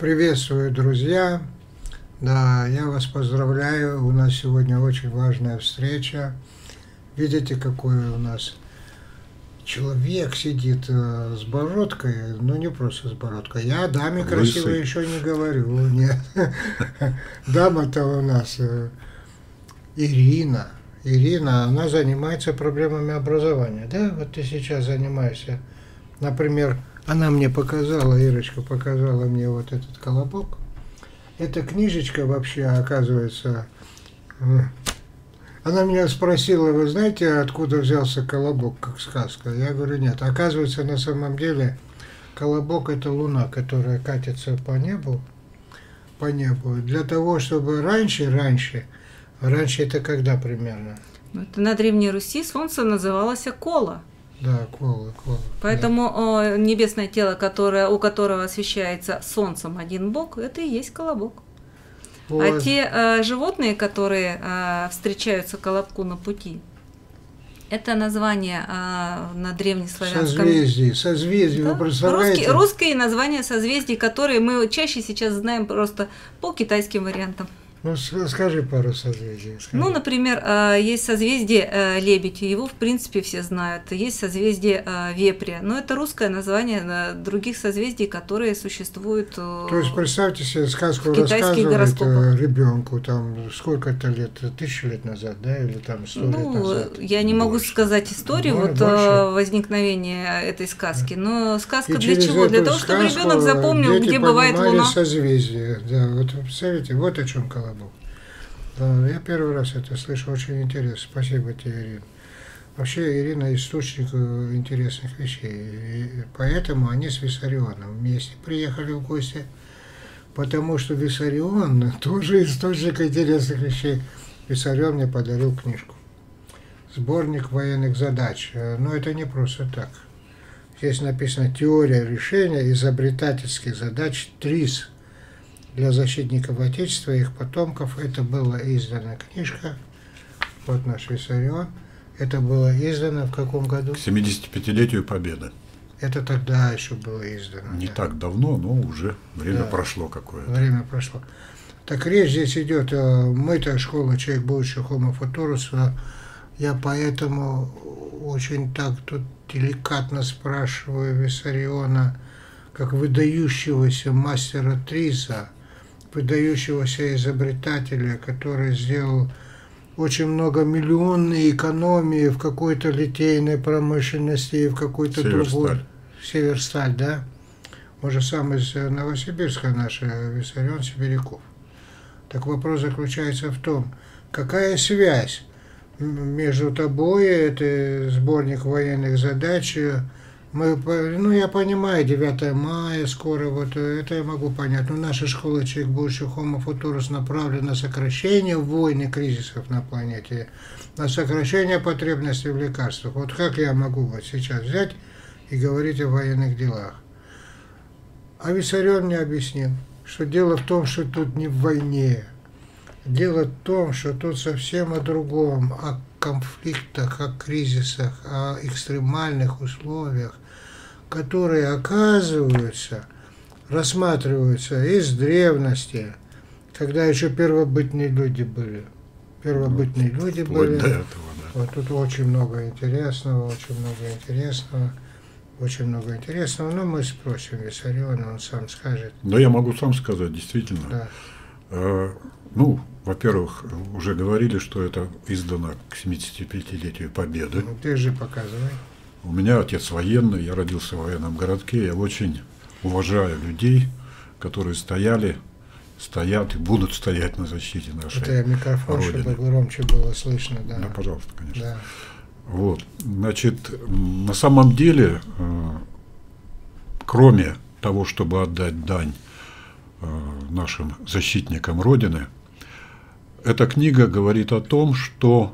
Приветствую, друзья! Да, я вас поздравляю. У нас сегодня очень важная встреча. Видите, какой у нас человек сидит с бородкой, но не просто с бородкой. Я о даме красивой еще не говорю. Нет. Дама-то у нас Ирина. Ирина, она занимается проблемами образования. Да, вот ты сейчас занимаешься. Например, она мне показала, Ирочка показала мне вот этот колобок. Эта книжечка вообще, оказывается, она меня спросила, вы знаете, откуда взялся колобок, как сказка? Я говорю, нет. Оказывается, на самом деле, колобок – это луна, которая катится по небу. Для того, чтобы раньше это когда примерно? Это на Древней Руси солнце называлось Кола. Да, кола. Поэтому да. Небесное тело, у которого освещается солнцем один бок, это и есть колобок. Вот. А те животные, которые встречаются колобку на пути, это название на древнеславянском... Созвездий, да? Вы представляете? Русские названия созвездий, которые мы чаще сейчас знаем просто по китайским вариантам. Ну, скажи пару созвездий. Ну, например, есть созвездие Лебедь, его, в принципе, все знают. Есть созвездие Вепря, но это русское название других созвездий, которые существуют. То есть, представьте себе, сказку рассказывают ребенку, там, сколько-то лет, 1000 лет назад, да, или там 100 лет назад? Я не могу сказать историю возникновения этой сказки, но сказка для чего? Для того, чтобы ребенок запомнил, где бывает Луна. Созвездие, да, вот представляете, вот о чем колобок. Да, я первый раз это слышу, очень интересно. Спасибо тебе, Ирина. Вообще, Ирина источник интересных вещей. И поэтому они с Виссарионом вместе приехали в гости, потому что Виссарион тоже источник интересных вещей. Виссарион мне подарил книжку. Сборник военных задач. Но это не просто так. Здесь написано «Теория решения изобретательских задач ТРИС». Для защитников Отечества и их потомков. Это была издана книжка. Вот наш Виссарион. Это было издано в каком году? К 75-летию Победы. Это тогда еще было издано. Не так давно, но уже время прошло какое-то. Время прошло. Так речь здесь идет. Мы-то школа «Человек будущего Homo Futurus». Я поэтому очень так тут деликатно спрашиваю Виссариона, как выдающегося мастера Триса, выдающегося изобретателя, который сделал очень многомиллионные экономии в какой-то литейной промышленности и в какой-то другой. Северсталь, да? Он же сам из Новосибирска, наш Виссарион Сибиряков. Так вопрос заключается в том, какая связь между тобой, это сборник военных задач. Я понимаю, 9 мая скоро, вот это я могу понять. Но наша школа «Человек будущего Homo Futurus» направлена на сокращение войн и кризисов на планете, на сокращение потребностей в лекарствах. Вот как я могу вот сейчас взять и говорить о военных делах? А Виссарион мне объяснил, что дело в том, что тут не в войне. Дело в том, что тут совсем о другом, о конфликтах, о кризисах, о экстремальных условиях, которые, оказываются, рассматриваются из древности, когда еще первобытные люди были. Первобытные люди были. До этого, да. Вот тут очень много интересного, но мы спросим Виссариона, он сам скажет. Да, я могу сам сказать, действительно. Да. Во-первых, уже говорили, что это издано к 75-летию Победы. Ну, ты же показывай. У меня отец военный, я родился в военном городке, я очень уважаю людей, которые стоят и будут стоять на защите нашей Это микрофон, Родины. Чтобы громче было слышно, да. Да, пожалуйста, конечно. Да. Вот, значит, на самом деле, кроме того, чтобы отдать дань нашим защитникам Родины, эта книга говорит о том, что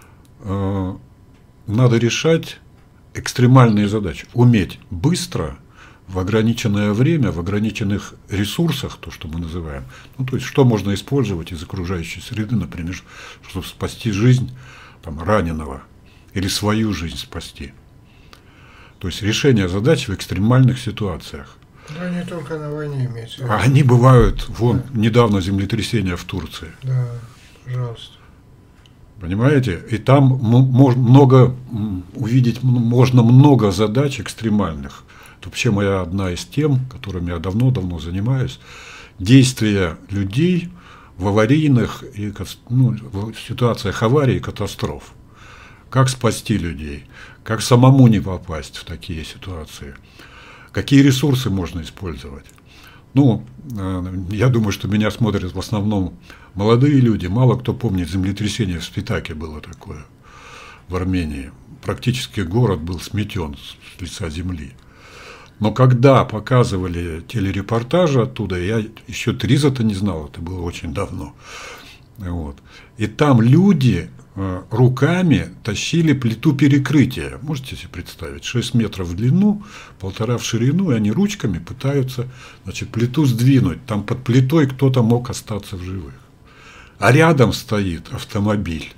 надо решать экстремальные задачи, уметь быстро, в ограниченное время, в ограниченных ресурсах, то, что мы называем, то есть, что можно использовать из окружающей среды, например, чтобы спасти жизнь раненого или свою жизнь спасти. То есть, решение задач в экстремальных ситуациях. Да, не только на войне имеется. А они бывают, вон, недавно землетрясение в Турции. Да, пожалуйста. Понимаете? И там много увидеть, можно много задач экстремальных. Это вообще моя одна из тем, которыми я давно-давно занимаюсь. Действия людей в аварийных и, в ситуациях аварий и катастроф. Как спасти людей, как самому не попасть в такие ситуации, какие ресурсы можно использовать. Ну, я думаю, что меня смотрят в основном молодые люди. Мало кто помнит землетрясение в Спитаке было такое в Армении. Практически город был сметен с лица земли. Но когда показывали телерепортажи оттуда, я еще Триза-то не знал, это было очень давно. Вот. И там люди руками тащили плиту перекрытия. Можете себе представить? 6 метров в длину, 1,5 в ширину, и они ручками пытаются, значит, плиту сдвинуть. Там под плитой кто-то мог остаться в живых. А рядом стоит автомобиль,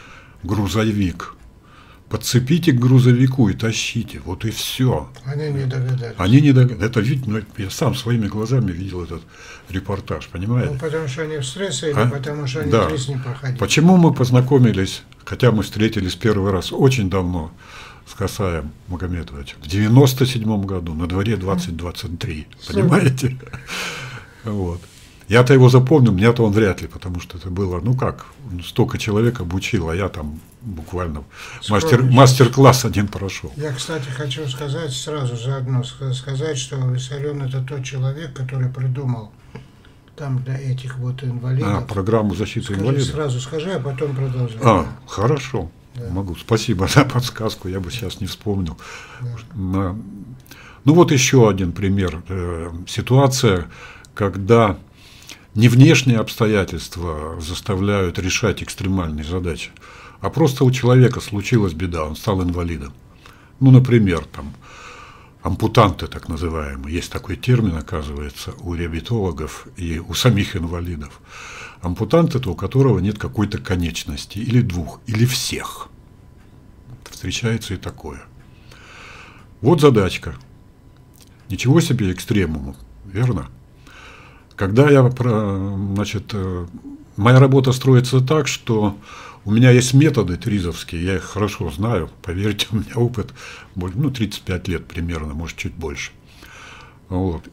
грузовик. Подцепите к грузовику и тащите. Вот и все. Они не догадались. Они не догадались. Это видно, я сам своими глазами видел этот репортаж, понимаете? Ну, потому что они в стрессе или потому что они жизнь не проходили. Почему мы познакомились, хотя мы встретились первый раз очень давно с Касаем Магометовичем, в 97 году, на дворе 2023, понимаете? Вот. Я-то его запомнил, меня-то он вряд ли, потому что это было, ну как, столько человек обучил, а я там буквально мастер-класс один прошел. Я, кстати, хочу сказать, сразу заодно сказать, что Виссарион – это тот человек, который придумал там для этих вот инвалидов. Программу защиты инвалидов? Сразу скажи, а потом продолжай. Хорошо, да. Могу. Спасибо за подсказку, я бы сейчас не вспомнил. Да. Ну вот еще один пример. Ситуация, когда не внешние обстоятельства заставляют решать экстремальные задачи, а просто у человека случилась беда, он стал инвалидом. Ну, например, там, ампутанты так называемые, есть такой термин, оказывается, у реабилитологов и у самих инвалидов. Ампутант – это у которого нет какой-то конечности, или двух, или всех. Встречается и такое. Вот задачка. Ничего себе экстремуму, верно? Когда значит, моя работа строится так, что у меня есть методы тризовские, я их хорошо знаю, поверьте, у меня опыт 35 лет примерно, может, чуть больше. Вот.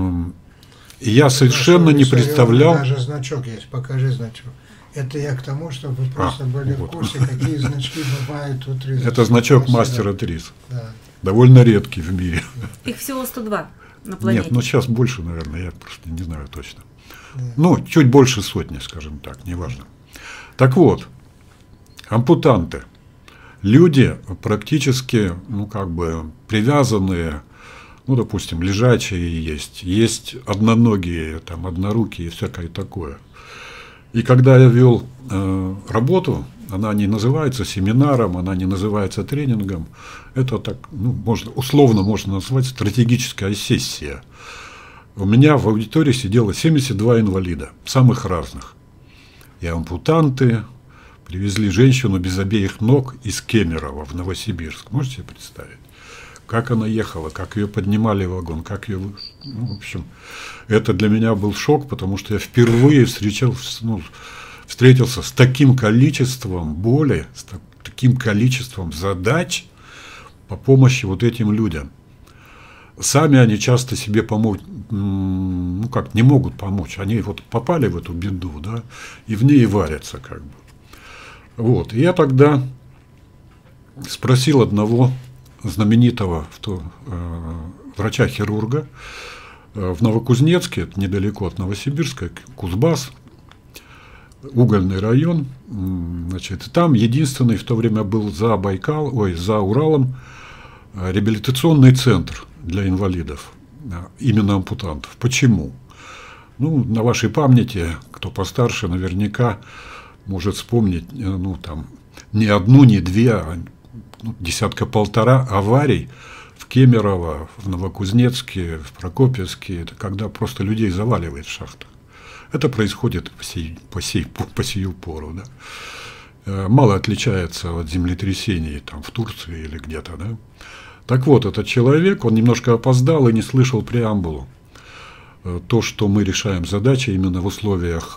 И я совершенно не представлял... Даже значок есть, покажи значок. Это я к тому, чтобы вы просто были в курсе, какие значки бывают у тризов. Это значок мастера триз. Да. Довольно редкий в мире. Их всего 102 на планете. Нет, сейчас больше, наверное, я просто не знаю точно. Да. Чуть больше сотни, скажем так, неважно. Так вот, ампутанты. Люди практически, привязанные, допустим, лежачие есть одноногие, там, однорукие и всякое такое. И когда я вел работу, она не называется семинаром, она не называется тренингом, это так, условно можно назвать стратегическая сессия. У меня в аудитории сидело 72 инвалида, самых разных. И ампутанты, привезли женщину без обеих ног из Кемерово в Новосибирск. Можете себе представить? Как она ехала, как ее поднимали в вагон, как ее... в общем, это для меня был шок, потому что я впервые встретился с таким количеством боли, с таким количеством задач по помощи вот этим людям. Сами они часто себе помочь, не могут помочь. Они вот попали в эту беду, да, и в ней варятся как бы. Вот. И я тогда спросил одного знаменитого врача-хирурга в Новокузнецке, это недалеко от Новосибирска, Кузбасс, угольный район, значит, там единственный в то время был за Уралом реабилитационный центр для инвалидов, именно ампутантов. Почему? На вашей памяти, кто постарше, наверняка может вспомнить, не одну, не две, а десятка-полтора аварий в Кемерово, в Новокузнецке, в Прокопьевске, это когда просто людей заваливает в шахтах. Это происходит по сию пору. Да? Мало отличается от землетрясений там, в Турции или где-то. Да? Так вот, этот человек, он немножко опоздал и не слышал преамбулу. То, что мы решаем задачи именно в условиях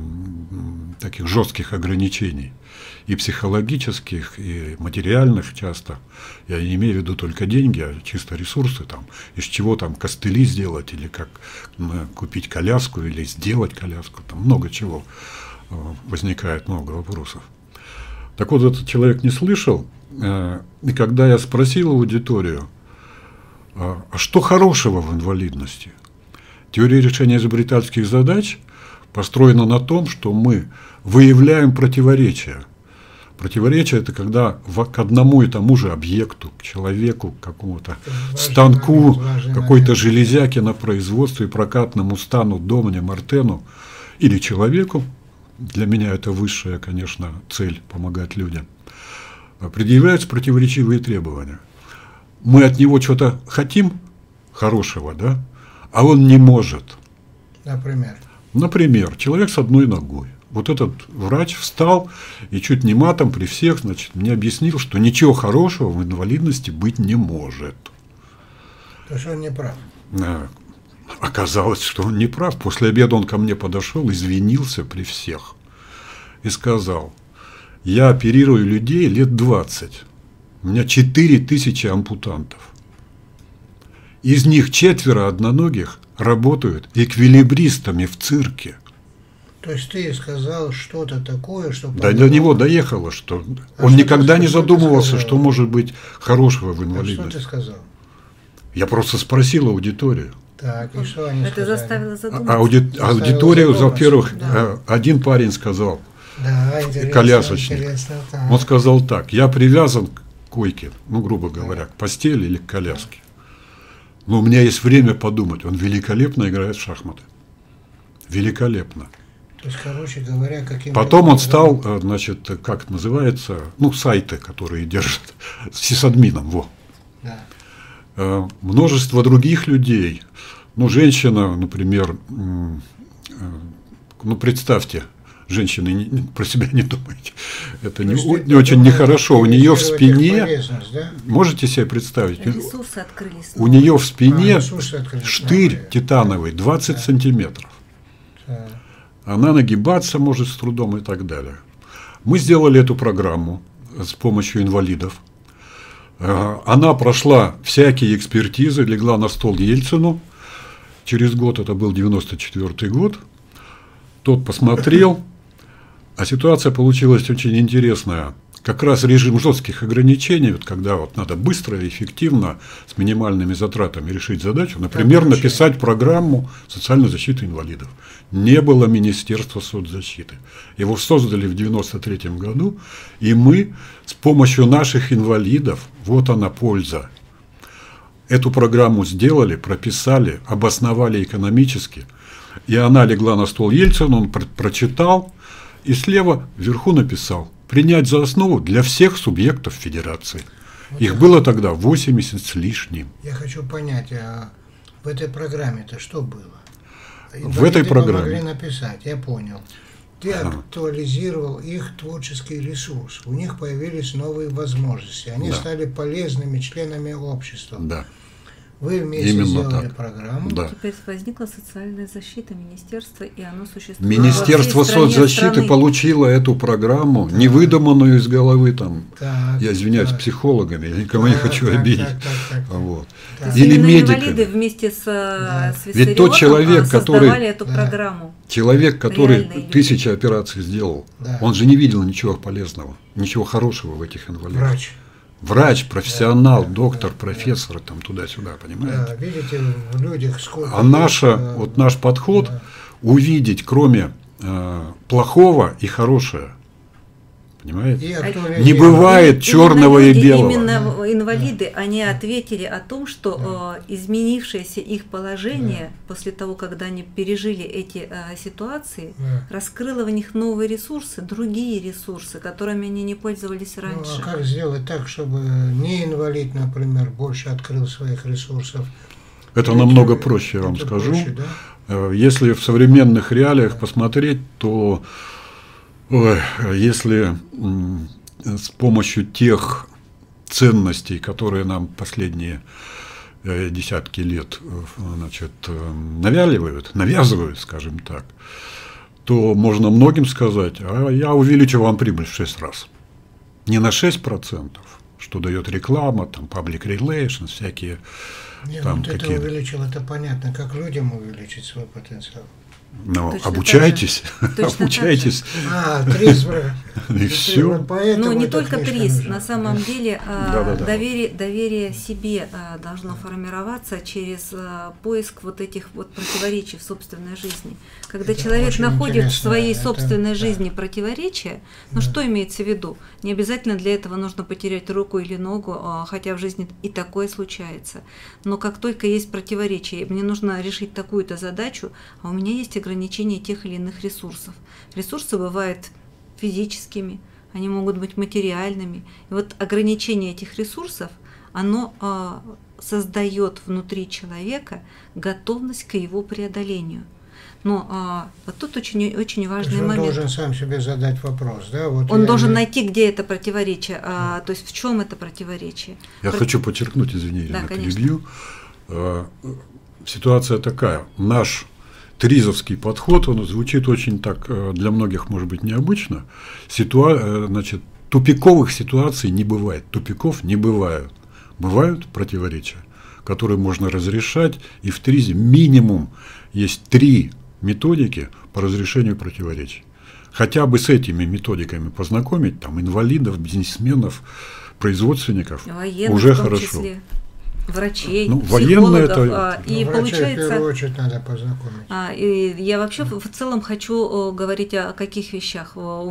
таких жестких ограничений, и психологических, и материальных часто. Я не имею в виду только деньги, а чисто ресурсы, там, из чего там костыли сделать, или как купить коляску, или сделать коляску, там много чего возникает, много вопросов. Так вот, этот человек не слышал, и когда я спросил аудиторию, а что хорошего в инвалидности? Теория решения изобретательских задач построена на том, что мы выявляем противоречия. Противоречие – это когда к одному и тому же объекту, к человеку, к какому-то станку, какой-то железяке на производстве, прокатному стану, домне, мартену или человеку, для меня это высшая, конечно, цель – помогать людям, предъявляются противоречивые требования. Мы от него что-то хотим хорошего, да? А он не может. Например, человек с одной ногой. Вот этот врач встал и чуть не матом при всех, значит, мне объяснил, что ничего хорошего в инвалидности быть не может. То есть он не прав. Оказалось, что он не прав. После обеда он ко мне подошел, извинился при всех и сказал: я оперирую людей лет 20. У меня 4000 ампутантов. Из них 4 одноногих работают эквилибристами в цирке. То есть ты сказал что-то такое, что... Да, до него доехало, что он никогда не задумывался, что может быть хорошего в инвалидности. Что ты сказал? Я просто спросил аудиторию. Так, и что они Это сказали? заставило задуматься. Аудитория, во-первых, да. Один парень сказал, да, интересно, колясочник, интересно, он сказал так: я привязан к койке, ну, грубо говоря, к постели или к коляске. Но у меня есть время подумать. Он великолепно играет в шахматы. Великолепно. То есть, короче говоря, Потом он стал, значит, как называется, ну, сайты, которые держат, сисадмином, во. Да. Множество других людей. Ну, женщина, например, ну, представьте, женщины про себя не думайте. Это не очень нехорошо. У нее в спине, да? Можете себе представить, ресурсы открылись. У нее в спине штырь титановый 20 сантиметров. Она нагибаться может с трудом и так далее. Мы сделали эту программу с помощью инвалидов. Она прошла всякие экспертизы, легла на стол Ельцину. Через год, это был 94-й год, тот посмотрел, а ситуация получилась очень интересная. Как раз режим жестких ограничений, вот когда вот надо быстро и эффективно с минимальными затратами решить задачу, например, написать программу социальной защиты инвалидов. Не было Министерства соцзащиты. Его создали в 1993 году, и мы с помощью наших инвалидов, вот она польза, эту программу сделали, прописали, обосновали экономически, и она легла на стол Ельцину, он прочитал, и слева вверху написал: принять за основу для всех субъектов федерации. Вот их было тогда 80 с лишним. Я хочу понять, а в этой программе-то что было? В этой программе могли написать, я понял. Ты актуализировал их творческий ресурс, у них появились новые возможности, они стали полезными членами общества. Да. Вы вместе именно сделали так. Программу. Да. Теперь возникла социальная защита министерства, и оно существует. Министерство соцзащиты получило эту программу, не выдуманную из головы там, я извиняюсь, психологами, я никого не хочу обидеть. Вот. Или медиками. Вместе с Ведь тот человек, который эту программу. Человек, который 1000 операций сделал, он же не видел ничего полезного, ничего хорошего в этих инвалидах. Врач, профессионал, доктор, профессор, там туда-сюда, понимаете? Да, видите, в людях сколько... А вот наш подход увидеть, кроме плохого и хорошее. Понимаете? Не бывает черного и белого. Именно инвалиды, они ответили о том, что изменившееся их положение после того, когда они пережили эти ситуации, раскрыло в них новые ресурсы, другие ресурсы, которыми они не пользовались раньше. Ну, а как сделать так, чтобы не инвалид, например, больше открыл своих ресурсов? Это намного проще, я вам скажу. Проще, да? Если в современных реалиях посмотреть, то если с помощью тех ценностей, которые нам последние десятки лет, значит, навязывают, скажем так, то можно многим сказать: а я увеличу вам прибыль в 6 раз. Не на 6%, что дает реклама, там, public relations, всякие. Нет, там вот какие... это увеличил, это понятно, как людям увеличить свой потенциал. Но точно обучайтесь, точно обучайтесь. ТРИЗ, И все. Ну, не только ТРИЗ. На самом деле Да-да-да. доверие себе должно формироваться через поиск вот этих вот противоречий в собственной жизни. Когда Это человек очень находит в интересно. своей Это- собственной да. жизни противоречия, ну Да. что имеется в виду? Не обязательно для этого нужно потерять руку или ногу, хотя в жизни и такое случается. Но как только есть противоречие, мне нужно решить такую-то задачу, а у меня есть ограничения тех или иных ресурсов. Ресурсы бывают физическими, они могут быть материальными. И вот ограничение этих ресурсов, оно создает внутри человека готовность к его преодолению. Но вот тут очень, очень То есть важный он момент. должен сам себе задать вопрос, да? Вот Он я должен не- найти, где это противоречие, то есть в чем это противоречие. Я хочу подчеркнуть, извини, Да, Ирина, конечно. перебью. Ситуация такая. Наш тризовский подход, он звучит очень так, для многих, может быть, необычно. Значит, тупиковых ситуаций не бывает. Тупиков не бывают. Бывают противоречия, которые можно разрешать. И в тризе минимум есть 3 методики по разрешению противоречий. Хотя бы с этими методиками познакомить там, инвалидов, бизнесменов, производственников Военных уже в том хорошо. числе, врачей, Ну, военные психологов. это- И Ну, врача в получается, первую очередь надо познакомить. и я вообще в целом хочу говорить о каких вещах. У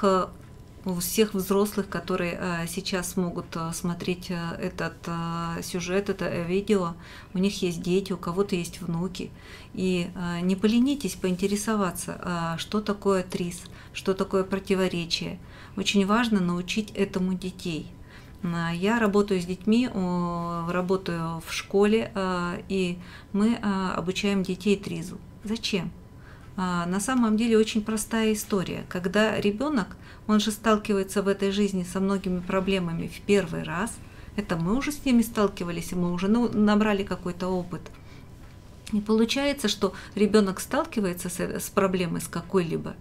всех взрослых, которые сейчас могут смотреть этот сюжет, это видео, у них есть дети, у кого-то есть внуки. И не поленитесь поинтересоваться, что такое ТРИЗ, что такое противоречие. Очень важно научить этому детей. Я работаю с детьми, работаю в школе, и мы обучаем детей ТРИЗу. Зачем? На самом деле очень простая история. Когда ребенок, он же сталкивается в этой жизни со многими проблемами в первый раз, это мы уже с ними сталкивались, и мы уже набрали какой-то опыт. И получается, что ребенок сталкивается с проблемой с какой-либо,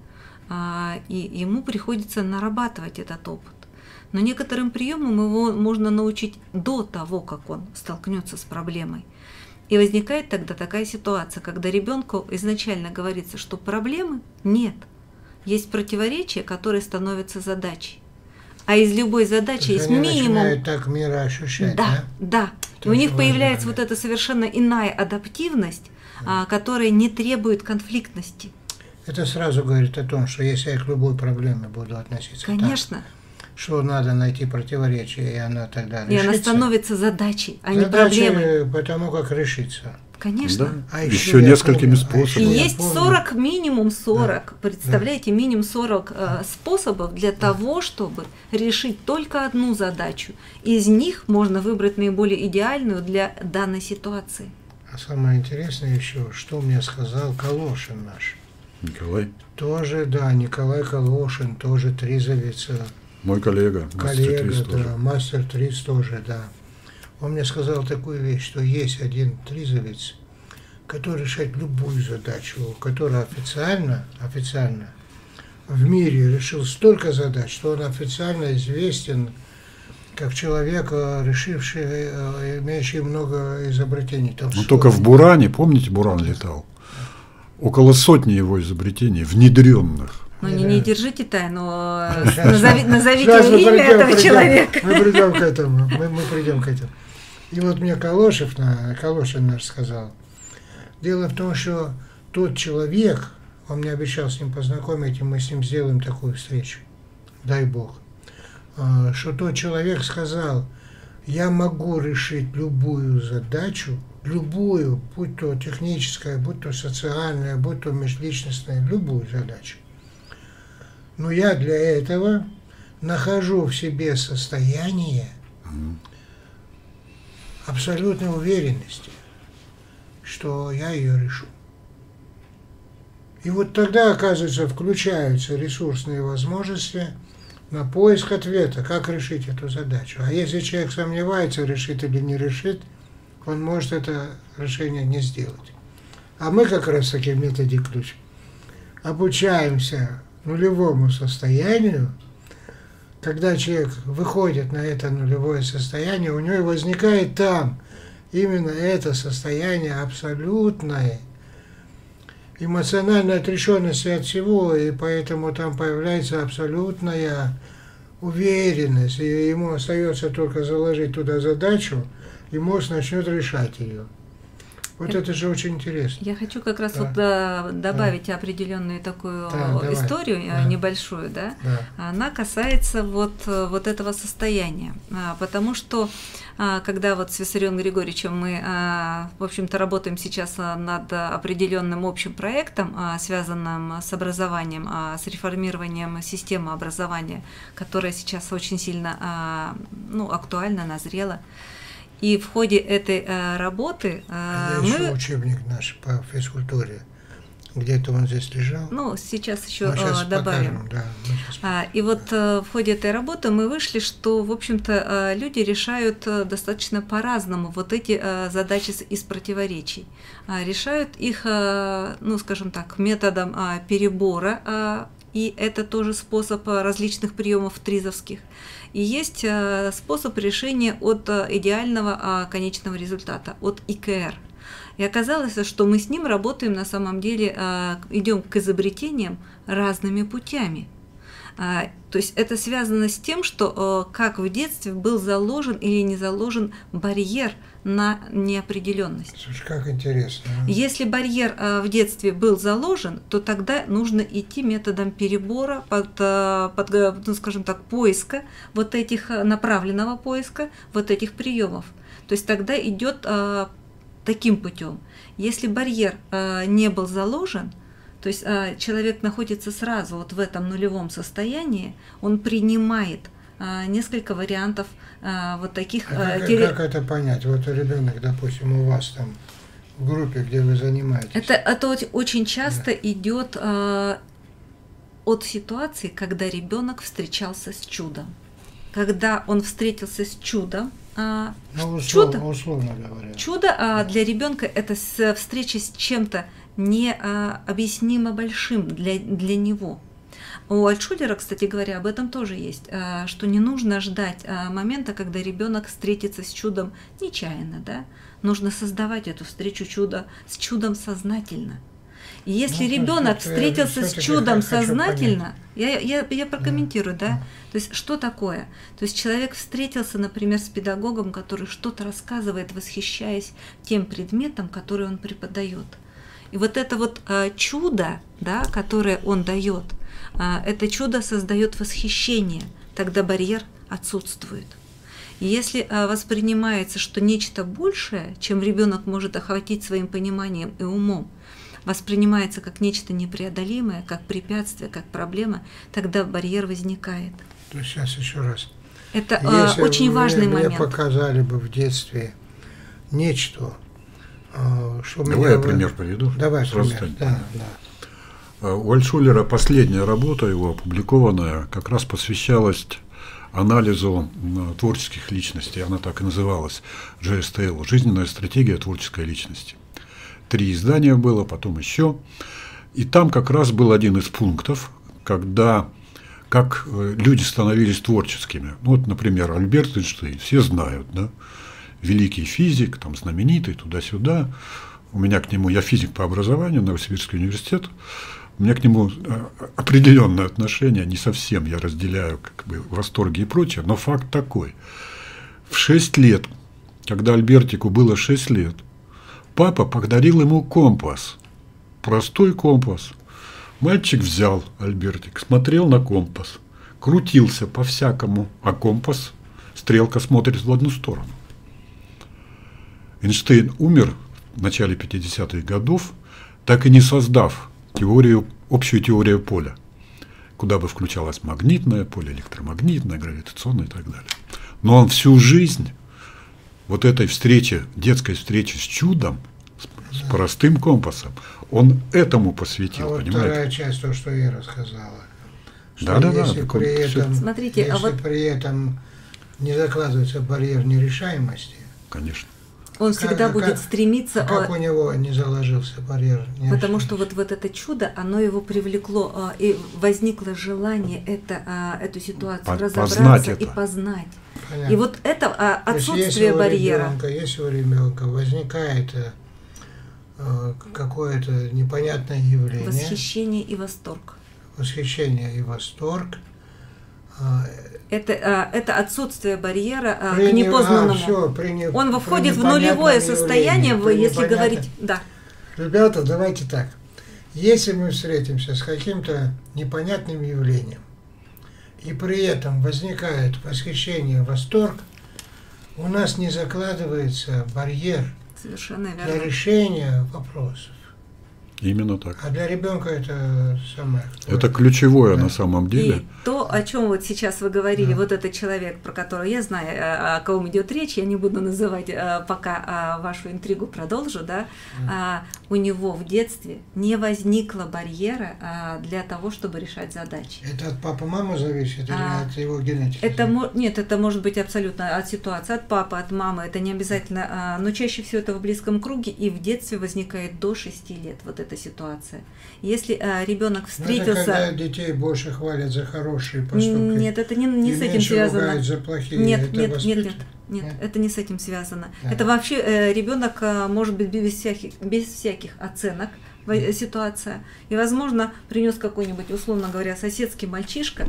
и ему приходится нарабатывать этот опыт. Но некоторым приемам его можно научить до того, как он столкнется с проблемой. И возникает тогда такая ситуация, когда ребенку изначально говорится, что проблемы нет. Есть противоречия, которые становятся задачей. А из любой задачи То есть они минимум... начинают так мира ощущать, Да, да? да. И Это у очень них важный появляется момент. вот эта совершенно иная адаптивность, которая не требует конфликтности. Это сразу говорит о том, что если я к любой проблеме буду относиться Конечно. так, что надо найти противоречие, и она тогда И решится. она становится задачей, а не Задача, проблемой. потому как решится. Конечно. Да? А еще я несколькими помню, И способами. я есть помню. 40, минимум 40, представляете, минимум 40 способов для того, чтобы решить только одну задачу. Из них можно выбрать наиболее идеальную для данной ситуации. А самое интересное еще, что мне сказал Калошин наш. Николай, Тоже, да, Николай Калошин, тоже тризовец, мой коллега, мастер коллега, ТРИЗ тоже. да, мастер триз тоже, да. Он мне сказал такую вещь, что есть один тризовец, который решает любую задачу, который официально в мире решил столько задач, что он официально известен как человек, решивший, имеющий много изобретений. Там Но только в Буране, помните, Буран летал? Около 100 его изобретений, внедренных. Но Да. не держите тайну, Сейчас назовите мы имя этого придем, человека. Мы придем к этому. Мы придем к этому. И вот мне Калошин наш сказал. Дело в том, что тот человек, он мне обещал с ним познакомить, и мы с ним сделаем такую встречу. Дай Бог. Что тот человек сказал, я могу решить любую задачу, любую, будь то техническая, будь то социальная, будь то межличностная, любую задачу. Но я для этого нахожу в себе состояние абсолютной уверенности, что я ее решу. И вот тогда, оказывается, включаются ресурсные возможности, на поиск ответа, как решить эту задачу. А если человек сомневается, решит или не решит, он может это решение не сделать. А мы как раз в таком методе ключ обучаемся нулевому состоянию. Когда человек выходит на это нулевое состояние, у него возникает там именно это состояние абсолютной эмоциональной отрешенности от всего, и поэтому там появляется абсолютная уверенность, и ему остается только заложить туда задачу, и мозг начнет решать ее. Вот это же очень интересно. Я хочу как раз вот добавить определенную такую историю небольшую, да? Она касается вот этого состояния, потому что когда вот с Виссарионом Григорьевичем мы, в общем-то, работаем сейчас над определенным общим проектом, связанным с образованием, с реформированием системы образования, которая сейчас очень сильно актуальна, назрела. И в ходе этой работы еще учебник наш по физкультуре. Где-то он здесь лежал. Ну, сейчас еще добавим. Покажем, и вот в ходе этой работы мы вышли, что, в общем-то, люди решают достаточно по-разному вот эти задачи из противоречий. Решают их, скажем так, методом перебора, и это тоже способ различных приемов тризовских. И есть способ решения от идеального конечного результата, от ИКР. И оказалось, что мы с ним работаем на самом деле, идем к изобретениям разными путями. То есть это связано с тем, что как в детстве был заложен или не заложен барьер на неопределенность. Слушай, как интересно. Если барьер в детстве был заложен, то тогда нужно идти методом перебора, скажем так, поиска вот этих, направленного поиска вот этих приемов. То есть тогда идет таким путем. Если барьер не был заложен, то есть человек находится сразу вот в этом нулевом состоянии, он принимает несколько вариантов вот таких... Как это понять? Вот ребенок, допустим, у вас там в группе, где вы занимаетесь. Это очень часто идет от ситуации, когда ребенок встречался с чудом. Когда он встретился с чудом, условно говоря. Чудо для ребенка это встреча с чем-то необъяснимо большим для него. У Альтшулера, кстати говоря, об этом тоже есть, что не нужно ждать момента, когда ребенок встретится с чудом нечаянно, да? Нужно создавать эту встречу с чудом сознательно. И если ребенок встретился с чудом сознательно, я прокомментирую, да? То есть что такое? То есть человек встретился, например, с педагогом, который что-то рассказывает, восхищаясь тем предметом, который он преподает. И вот это вот чудо, да, которое он дает, это чудо создает восхищение, тогда барьер отсутствует. И если воспринимается, что нечто большее, чем ребенок может охватить своим пониманием и умом, воспринимается как нечто непреодолимое, как препятствие, как проблема, тогда барьер возникает. То есть сейчас еще раз. Это очень важный момент. Мне показали бы в детстве нечто, что Давай я пример приведу. Давай пример. Да. У Альтшулера последняя работа его, опубликованная, как раз посвящалась анализу творческих личностей. Она так и называлась, JSTL, «Жизненная стратегия творческой личности». 3 издания было, потом еще. И там как раз был один из пунктов, как люди становились творческими. Вот, например, Альберт Эйнштейн, все знают, да? Великий физик, там, знаменитый, туда-сюда. Я физик по образованию, Новосибирский университет. У меня к нему определенное отношение, не совсем я разделяю восторги и прочее, но факт такой. В 6 лет, когда Альбертику было 6 лет, папа подарил ему компас, простой компас. Мальчик взял Альбертик, смотрел на компас, крутился по-всякому, а компас, стрелка смотрит в одну сторону. Эйнштейн умер в начале 50-х годов, так и не создав общую теорию поля, куда бы включалось магнитное поле, электромагнитное, гравитационное и так далее. Но он всю жизнь вот этой детской встречи с чудом, с простым компасом, он этому посвятил, понимаете? Вот вторая часть, то, что Вера сказала, Если Смотрите, при этом не закладывается барьер нерешаемости, конечно. Он всегда будет стремиться... Как у него не заложился барьер? Потому что вот это чудо, оно его привлекло, и возникло желание эту ситуацию разобраться и познать. Понятно. И вот это отсутствие барьера. Если у ребенка возникает какое-то непонятное явление... Восхищение и восторг. Восхищение и восторг. Это отсутствие барьера к непознанному. Он входит в нулевое состояние, если говорить... Да. Ребята, давайте так. Если мы встретимся с каким-то непонятным явлением, и при этом возникает восхищение, восторг, у нас не закладывается барьер для решения вопросов. Именно так. А для ребенка это самое. Это ключевое на самом деле. И то, о чем вот сейчас вы говорили, вот этот человек, про которого я знаю, о ком идет речь, я не буду называть, пока вашу интригу продолжу, да, у него в детстве не возникло барьера для того, чтобы решать задачи. Это от папы-мамы зависит или от его генетики? Нет, это может быть абсолютно от ситуации, от папы, от мамы, это не обязательно, но чаще всего это в близком круге, и в детстве возникает до 6 лет вот эта ситуация. Если ребенок встретился... Это когда детей больше хвалят за хорошие поступки. Нет, это не с этим связано. За плохие. Нет, это не с этим связано. Да. Это вообще ребенок может быть без всяких оценок ситуация. И, возможно, принес какой-нибудь, условно говоря, соседский мальчишка,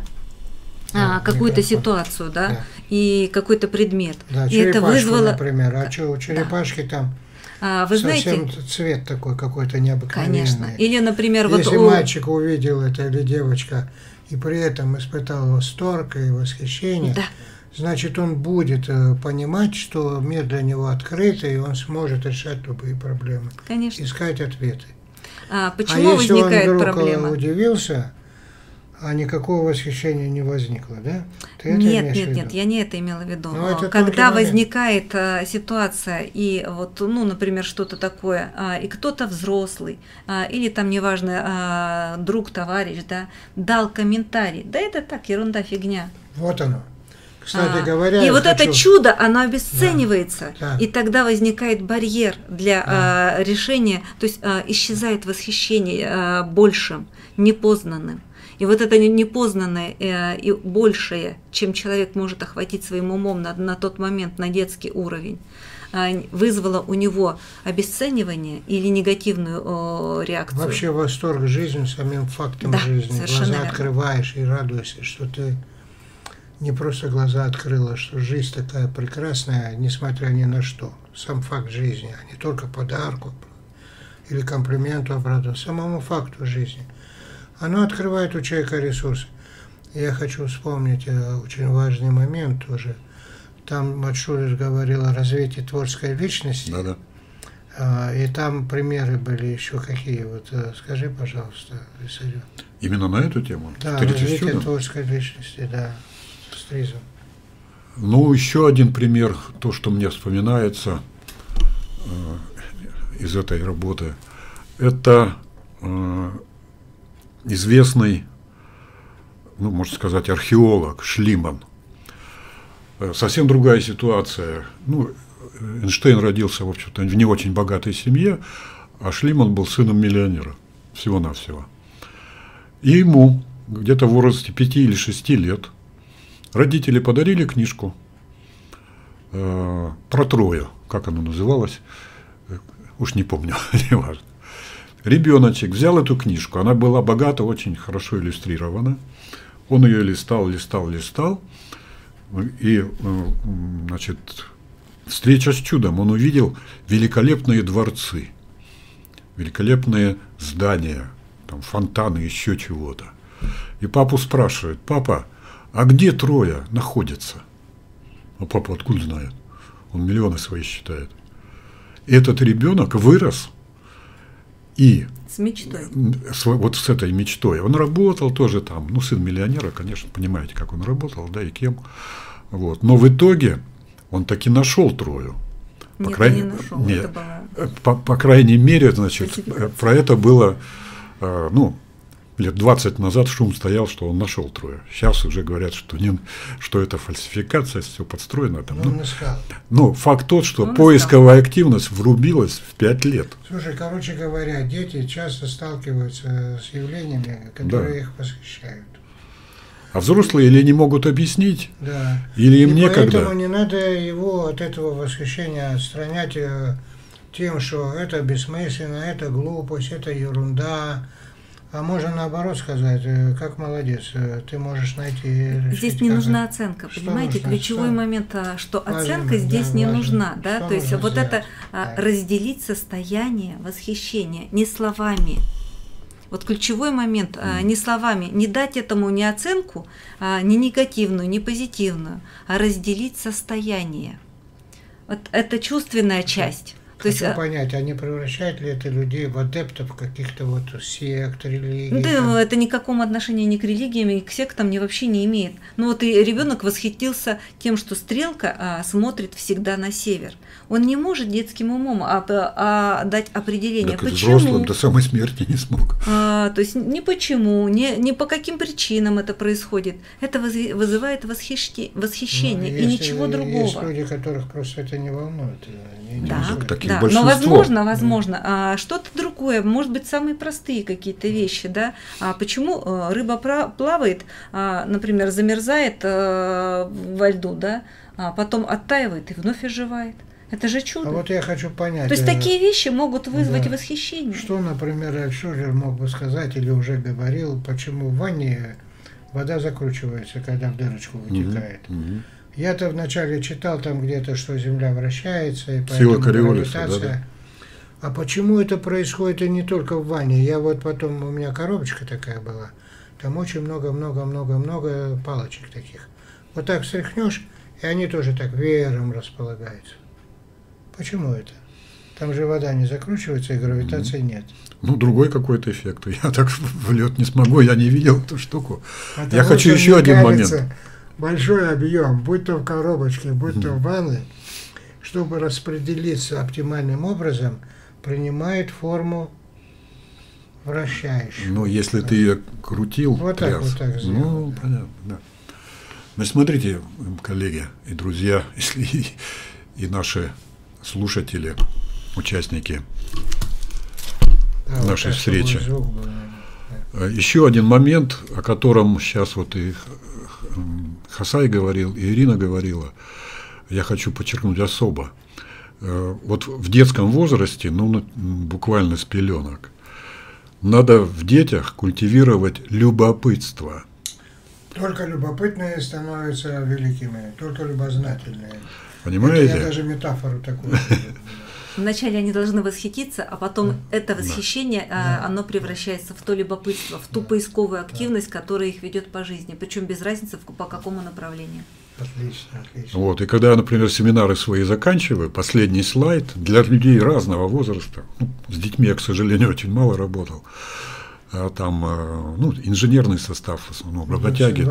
какую-то ситуацию, да, и какой-то предмет. Да, и это вызвало... например. А что, у черепашки там... Вы совсем знаете, цвет такой какой-то необыкновенный. Конечно. Или, например, если мальчик увидел это или девочка, и при этом испытал восторг и восхищение, да, значит, он будет понимать, что мир для него открыт, и он сможет решать любые проблемы. Конечно. Искать ответы. Почему возникает он вдруг проблема? Удивился, а никакого восхищения не возникло, да? Нет, я не это имела в виду. Когда возникает ситуация, и вот, например, что-то такое, и кто-то взрослый, или там, неважно, друг, товарищ, да, дал комментарий, да это так, ерунда, фигня. Вот оно. Кстати говоря, и вот это чудо, оно обесценивается, да. И тогда возникает барьер для решения, то есть исчезает восхищение большим, непознанным. И вот это непознанное и большее, чем человек может охватить своим умом на тот момент, на детский уровень, вызвало у него обесценивание или негативную реакцию. Вообще восторг жизни, самим фактом жизни. Глаза открываешь и радуешься, что ты не просто глаза открыла, что жизнь такая прекрасная, несмотря ни на что. Сам факт жизни, а не только подарку или комплименту обратно, самому факту жизни. Оно открывает у человека ресурсы. Я хочу вспомнить очень важный момент тоже. Там Матшулер говорил о развитии творческой личности. Да. И там примеры были еще какие. Вот скажи, пожалуйста, Виссарион. Именно на эту тему? Да, развитие творческой личности, да, Стризов. Ну, еще один пример, то, что мне вспоминается из этой работы, это известный, можно сказать, археолог Шлиман. Совсем другая ситуация. Эйнштейн родился, в общем-то, в не очень богатой семье, а Шлиман был сыном миллионера, всего-навсего. И ему где-то в возрасте 5 или 6 лет родители подарили книжку про Трою, как она называлась, уж не помню, не важно. Ребеночек взял эту книжку, она была богата, очень хорошо иллюстрирована. Он ее листал, и, значит, встреча с чудом. Он увидел великолепные дворцы, великолепные здания, там, фонтаны, еще чего-то. И папу спрашивает: папа, а где Троя находится? А папа откуда знает? Он миллионы свои считает. И этот ребенок вырос. И с мечтой. Вот с этой мечтой. Он работал тоже там, сын миллионера, конечно, понимаете, как он работал, да, и кем. Вот. Но в итоге он таки нашел Трою. Не нашел. По крайней мере, значит, про это было, лет 20 назад шум стоял, что он нашел трое. Сейчас уже говорят, что это фальсификация, все подстроено. Там, ну, факт тот, что поисковая активность врубилась в 5 лет. Слушай, короче говоря, дети часто сталкиваются с явлениями, которые их восхищают. А взрослые или не могут объяснить, да. или им некогда. Поэтому не надо его от этого восхищения отстранять тем, что это бессмысленно, это глупость, это ерунда. А можно наоборот сказать, как молодец, ты можешь найти... Здесь не нужна оценка, понимаете? Ключевой момент, что оценка здесь не нужна. Да? То есть вот это разделить состояние восхищения не словами. Вот ключевой момент, не словами, не дать этому ни оценку, ни негативную, ни позитивную, а разделить состояние. Вот это чувственная часть. Хочу понять, а не превращает ли это людей в адептов каких-то вот сект, религий? Да, это никакого отношения ни к религиям, ни к сектам вообще не имеет. Ну вот и ребенок восхитился тем, что стрелка смотрит всегда на север. Он не может детским умом дать определение. Так почему? Взрослым до самой смерти не смог. То есть ни почему, ни по каким причинам это происходит. Это вызывает восхищение и ничего другого. Есть люди, которых просто это не волнует. Да, но возможно, что-то другое, может быть, самые простые какие-то вещи, да. Почему рыба плавает, например, замерзает во льду, да, а потом оттаивает и вновь оживает? Это же чудо. А вот я хочу понять. То есть такие вещи могут вызвать восхищение. Что, например, Альтшулер мог бы сказать или уже говорил, почему в ванне вода закручивается, когда в дырочку вытекает? Я-то вначале читал там где-то, что Земля вращается, и поэтому гравитация. Да. А почему это происходит и не только в ванне? Я вот потом, у меня коробочка такая была, там очень много палочек таких. Вот так встряхнешь, и они тоже так веером располагаются. Почему это? Там же вода не закручивается, и гравитации нет. Ну, другой какой-то эффект. Я так в лед не смогу, я не видел эту штуку. Я хочу еще один момент. Большой объем, будь то в коробочке, будь то в ванной, чтобы распределиться оптимальным образом, принимает форму вращающую. Ну, если ты ее крутил, вот так вот так сделал. Ну, понятно, да. Значит, смотрите, коллеги и друзья, и наши слушатели, участники нашей встречи. Еще один момент, о котором сейчас вот и Хасай говорил, и Ирина говорила, я хочу подчеркнуть особо. Вот в детском возрасте, ну, буквально с пеленок, надо в детях культивировать любопытство. Только любопытные становятся великими, только любознательные. Понимаете? Это я даже метафору такую. Вначале они должны восхититься, а потом это восхищение, оно превращается в то любопытство, в ту поисковую активность, которая их ведет по жизни, причем без разницы по какому направлению. Отлично. Вот, и когда я, например, семинары свои заканчиваю, последний слайд для людей разного возраста, ну, с детьми я, к сожалению, очень мало работал, а там, ну, инженерный состав, в основном, работяги.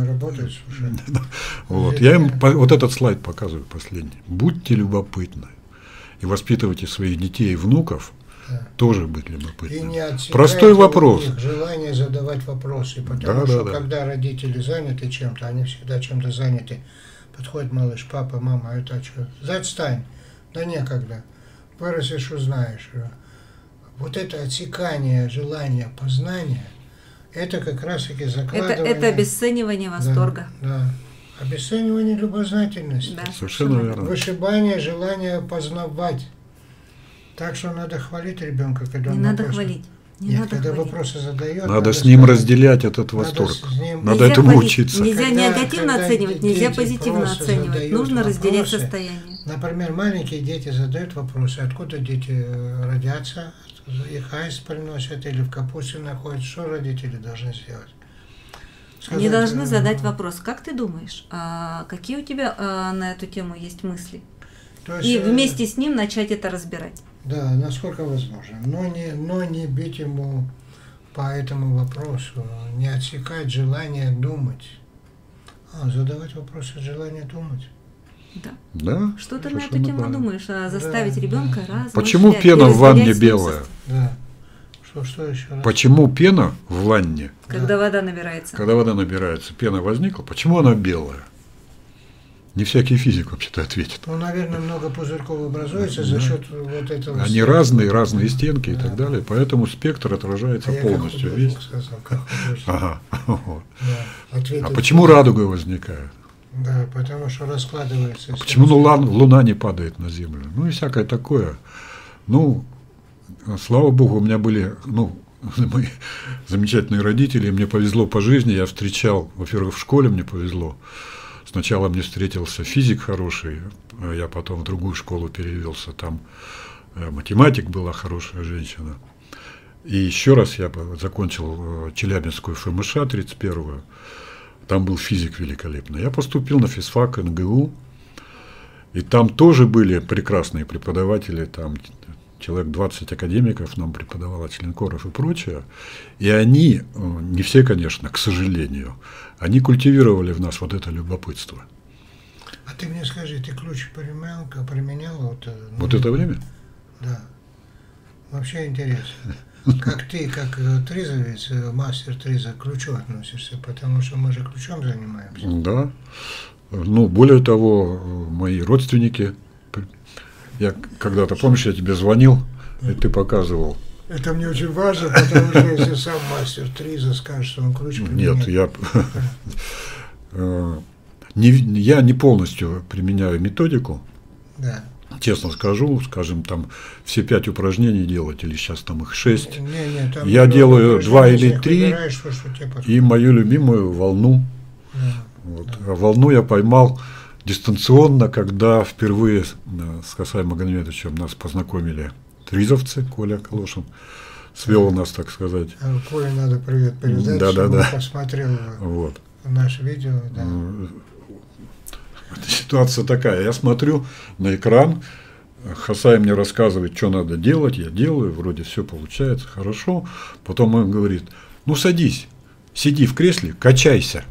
Вот, я им вот этот слайд показываю последний. Будьте любопытны. И воспитывайте своих детей и внуков, тоже быть любопытными. И не простой вопрос. У них желание задавать вопросы, потому что когда родители заняты чем-то, они всегда чем-то заняты. Подходит малыш, папа, мама, это что? Отстань, да некогда. Вырастешь, узнаешь. Вот это отсекание желания познания, это как раз-таки закладывание. Это обесценивание восторга. Да. Обесценивание любознательности. Да, совершенно верно. Вышибание желания познавать. Так что надо хвалить ребенка, когда он надо хвалить. Когда вопросы задает. Надо с ним разделять этот восторг. Надо этому учиться. Нельзя негативно оценивать, нельзя позитивно оценивать. Нужно разделять состояние. Например, маленькие дети задают вопросы, откуда дети родятся, их аист приносят или в капусте находятся. Что родители должны сделать? Они должны задать вопрос, как ты думаешь, какие у тебя на эту тему есть мысли? И вместе с ним начать это разбирать. Да, насколько возможно. Но не бить ему по этому вопросу, не отсекать желание думать. Задавать вопросы, желание думать. Да. Что ты на эту тему думаешь? Заставить ребенка размышлять. Почему пена в ванне белая? Да. Что еще раз? Почему пена в ванне, Когда вода набирается. когда вода набирается, пена возникла, почему она белая? Не всякий физик вообще-то ответит. Ну, наверное, много пузырьков образуется за счет вот этого. Они разные стенки и так далее, поэтому спектр отражается Я полностью как весь. художник сказал, как художник. Ага. Вот. Да, ответы- А почему радуга возникает? Да, потому что раскладывается. Почему луна не падает на Землю? Ну и всякое такое. Ну, слава Богу, у меня были, мои замечательные родители, мне повезло по жизни, я встречал, во-первых, в школе мне повезло. Сначала мне встретился физик хороший, а я потом в другую школу перевелся, там математик была хорошая женщина. И еще раз я закончил Челябинскую ФМШ 31-ю, там был физик великолепный. Я поступил на физфак НГУ, и там тоже были прекрасные преподаватели, там человек 20 академиков нам преподавало, Членкоров и прочее. И они, не все, конечно, к сожалению, они культивировали в нас вот это любопытство. А ты мне скажи, ты ключ применял? Вот это время? Да. Вообще интересно. Как ты, как тризовец, мастер триза, к ключу относишься, потому что мы же ключом занимаемся. Да. Ну, более того, мои родственники, я когда-то, помнишь, я тебе звонил, и ты показывал. Это мне очень важно, потому что если сам мастер триза скажет, что он ключ применяет. Нет, я не полностью применяю методику. Да. Честно скажу, скажем, там все 5 упражнений делать, или сейчас там их 6. Там я делаю 2 или 3, что и мою любимую волну. Да. Вот. А волну я поймал дистанционно, когда впервые с Хасаем Магомедовичем нас познакомили тризовцы, Коля Калошин, свел нас, так сказать. Коле надо привет передать, Да. он посмотрел Вот. наше видео. Да. Ситуация такая, я смотрю на экран, Хасай мне рассказывает, что надо делать, я делаю, вроде все получается, хорошо. Потом он говорит, ну садись, сиди в кресле, качайся.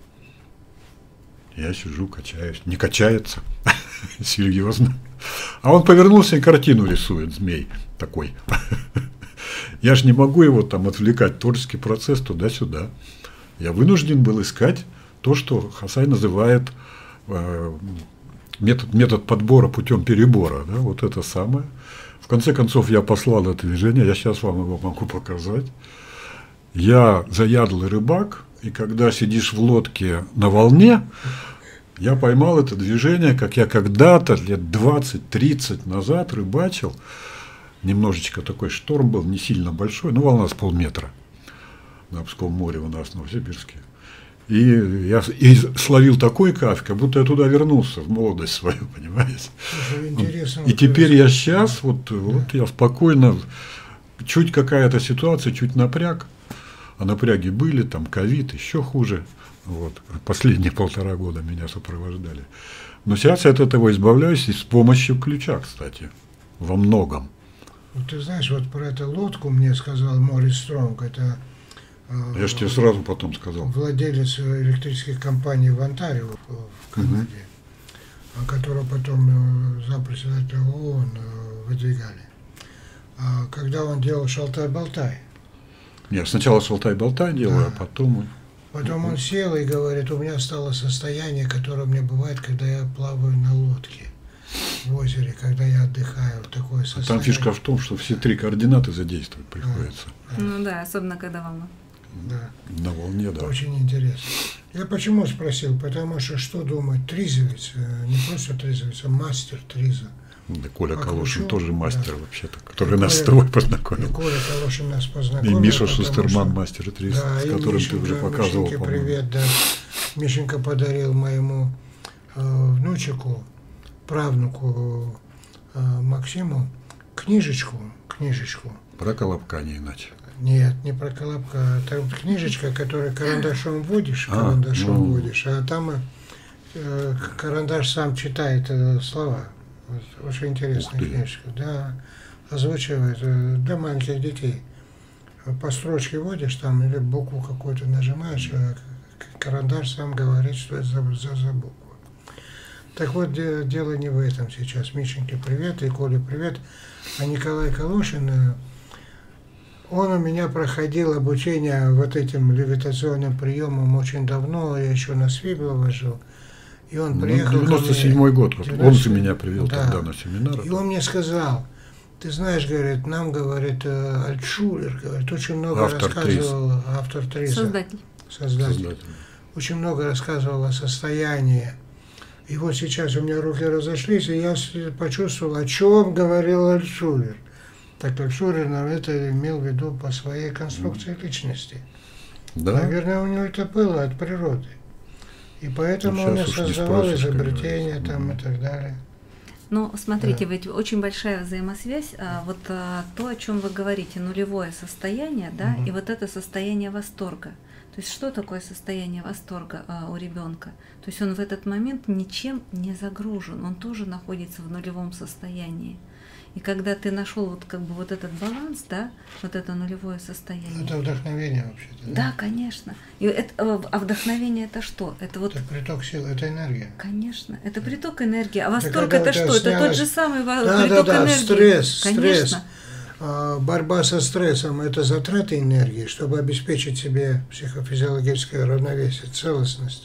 Я сижу, качаюсь, не качается, серьезно. А он повернулся и картину рисует, змей такой. Я же не могу его там отвлекать, творческий процесс туда-сюда. Я вынужден был искать то, что Хасай называет метод подбора путем перебора. Да, вот это самое. В конце концов, я послал это движение, я сейчас вам его могу показать. Я заядлый рыбак, и когда сидишь в лодке на волне, я поймал это движение, как я когда-то, лет 20-30 назад рыбачил. Немножечко такой шторм был, не сильно большой, но волна с полметра на Обском море у нас, в Новосибирске. И я словил такой кайф, как будто я туда вернулся, в молодость свою, понимаете? И теперь я сейчас, вот я спокойно, чуть какая-то ситуация, чуть напряг, а напряги были, там ковид, еще хуже. Вот. Последние 1,5 года меня сопровождали. Но сейчас я от этого избавляюсь и с помощью ключа, кстати, во многом. Вот ты знаешь, вот про эту лодку мне сказал Морис Стронг, это я же тебе сразу потом сказал. Владелец электрических компаний в Онтарио, в Канаде, которого потом зампредседателя ООН выдвигали. Когда он делал «Шалтай-болтай». Нет, сначала «Шалтай-болтай» делаю, Да. а потом... Потом он сел и говорит, у меня стало состояние, которое у меня бывает, когда я плаваю на лодке в озере, когда я отдыхаю, такое состояние. Там фишка в том, что все 3 координаты задействовать приходится. Ну да, особенно когда волна. Да. На волне, да. Очень интересно. Я почему спросил? Потому что думает тризовец, не просто тризовец, а мастер триза. Да, Коля Калошин ключу, тоже мастер да. вообще-то, который нас с тобой познакомил. И Коля Калошин нас И познакомил. Миша потому Шустерман, что- мастер триза, Да, с и которым ты уже Мишенька, показывал, Мишеньке по-моему. привет, да. Мишенька подарил моему внучику, правнуку Максиму книжечку. Про Колобка не иначе. Нет, не про Колобка. Там книжечка, которую карандашом вводишь, а там карандаш сам читает слова. Вот, очень интересная книжка. Да, озвучивает для маленьких детей. По строчке вводишь там или букву какую-то нажимаешь, карандаш сам говорит, что это за буква. Так вот, дело не в этом сейчас. Мишеньке привет и Коле привет. А Николай Калошин, Он у меня проходил обучение вот этим левитационным приемам очень давно, я еще на Свиблова жил. И он приехал. 97-й год, он же меня привел тогда на семинар. И он мне сказал, ты знаешь, говорит, нам, говорит, Альтшулер, говорит, очень много рассказывал, автор Триза. Создатель. Очень много рассказывал о состоянии. И вот сейчас у меня руки разошлись, и я почувствовал, о чем говорил Альтшулер. Так Альтшулер нам это имел в виду по своей конструкции личности. Да? Наверное, у него это было от природы. И поэтому он и создавал изобретения там и так далее. Ну, смотрите, ведь очень большая взаимосвязь. Вот то, о чем вы говорите, нулевое состояние, да, и вот это состояние восторга. То есть что такое состояние восторга у ребенка? То есть он в этот момент ничем не загружен, он тоже находится в нулевом состоянии. И когда ты нашел вот как бы вот этот баланс, да, вот это нулевое состояние. Это вдохновение вообще-то. Да, конечно. И а вдохновение это что? Это вот. Это приток сил, это энергия. Конечно, это приток энергии. А восторг это что? Это тот же самый приток энергии. Стресс, конечно. Стресс. Борьба со стрессом – это затраты энергии, чтобы обеспечить себе психофизиологическое равновесие, целостность.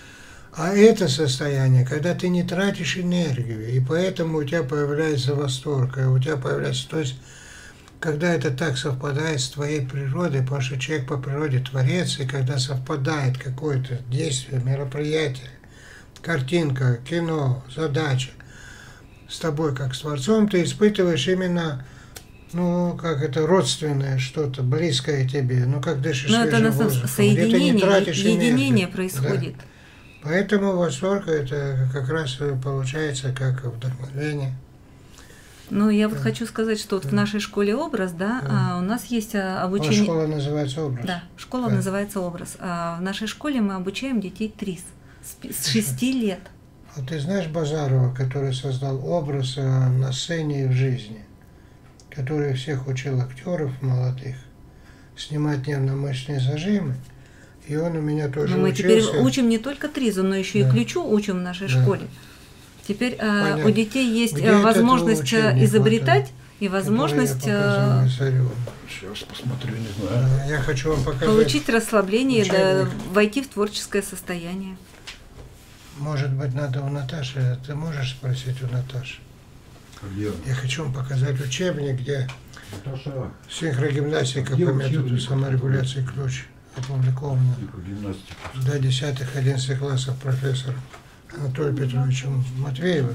А это состояние, когда ты не тратишь энергию, и поэтому у тебя появляется восторг, и у тебя появляется, то есть, когда это так совпадает с твоей природой, потому что человек по природе творец, и когда совпадает какое-то действие, мероприятие, картинка, кино, задача с тобой как с творцом, ты испытываешь именно, ну, как это родственное что-то, близкое тебе, ну, как дышишь свежим воздухом. Соединение, единение происходит. Да. Поэтому восторг это как раз получается как вдохновение. Ну, я вот хочу сказать, что вот в нашей школе «Образ», да, у нас есть обучение... Школа называется «Образ». Да, школа называется «Образ». В нашей школе мы обучаем детей ТРИС с 6 лет. А ты знаешь Базарова, который создал «Образ» на сцене и в жизни, который всех учил актеров молодых снимать нервно-мышечные зажимы? И он у меня тоже мы учился. Теперь учим не только Тризу, но еще и ключу учим в нашей школе. Теперь у детей есть возможность изобретать и возможность сейчас посмотрю, не знаю. Я хочу вам показать. Получить расслабление, войти в творческое состояние. Может быть, надо у Наташи. Ты можешь спросить у Наташи? Я хочу вам показать учебник, где синхрогимнастика по методу саморегуляции ключ. Опубликовано до 10-11 классов профессором Анатолием Петровичем Матвеевым.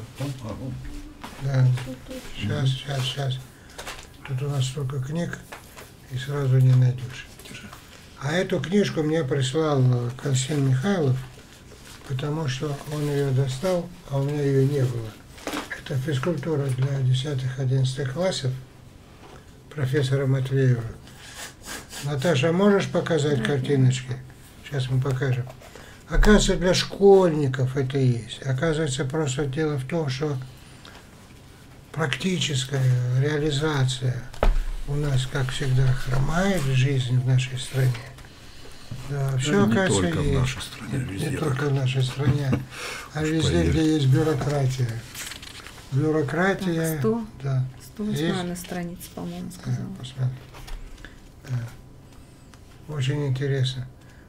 Да. Сейчас. Тут у нас столько книг, и сразу не найдешь. А эту книжку мне прислал Константин Михайлов, потому что он ее достал, а у меня ее не было. Это физкультура для 10-11 классов профессора Матвеева. Наташа, можешь показать картиночки? Сейчас мы покажем. Оказывается, для школьников это есть. Оказывается, просто дело в том, что практическая реализация у нас, как всегда, хромает жизнь в нашей стране. Да, все, оказывается, не только в нашей стране, везде. Не только в нашей стране, а везде, где есть бюрократия. Бюрократия. 100, да. 108 страница, по-моему, сказала. Да. Очень интересно.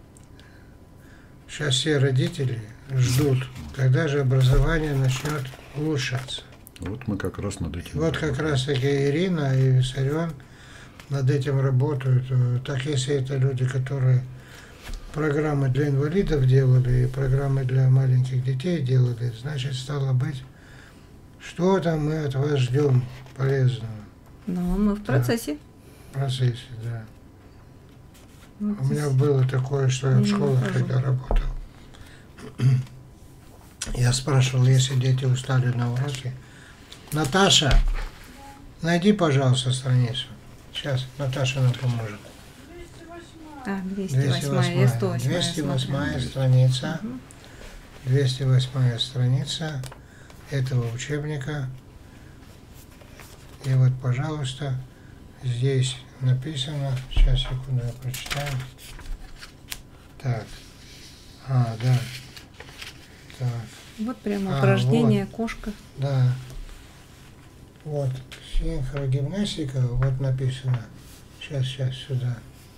Сейчас все родители ждут, когда же образование начнет улучшаться. Вот мы как раз над этим. Вот как раз таки Ирина и Виссарион над этим работают. Так если это люди, которые программы для инвалидов делали и программы для маленьких детей делали, значит, стало быть, что-то мы от вас ждем полезного. Ну, мы в процессе. В процессе, да. Вот у меня было такое, что я в школах, когда работал. Я спрашивал, если дети устали на уроке. Наташа, найди, пожалуйста, страницу. Сейчас Наташа нам поможет. 208, я 108. 208 страница. 208 страница этого учебника. И вот, пожалуйста, здесь написано, сейчас, секунду, я прочитаю. Так, да. Так. Вот прямо упражнение, вот. Кошка. Да. Вот, синхрогимнастика, вот написано. Сейчас сюда.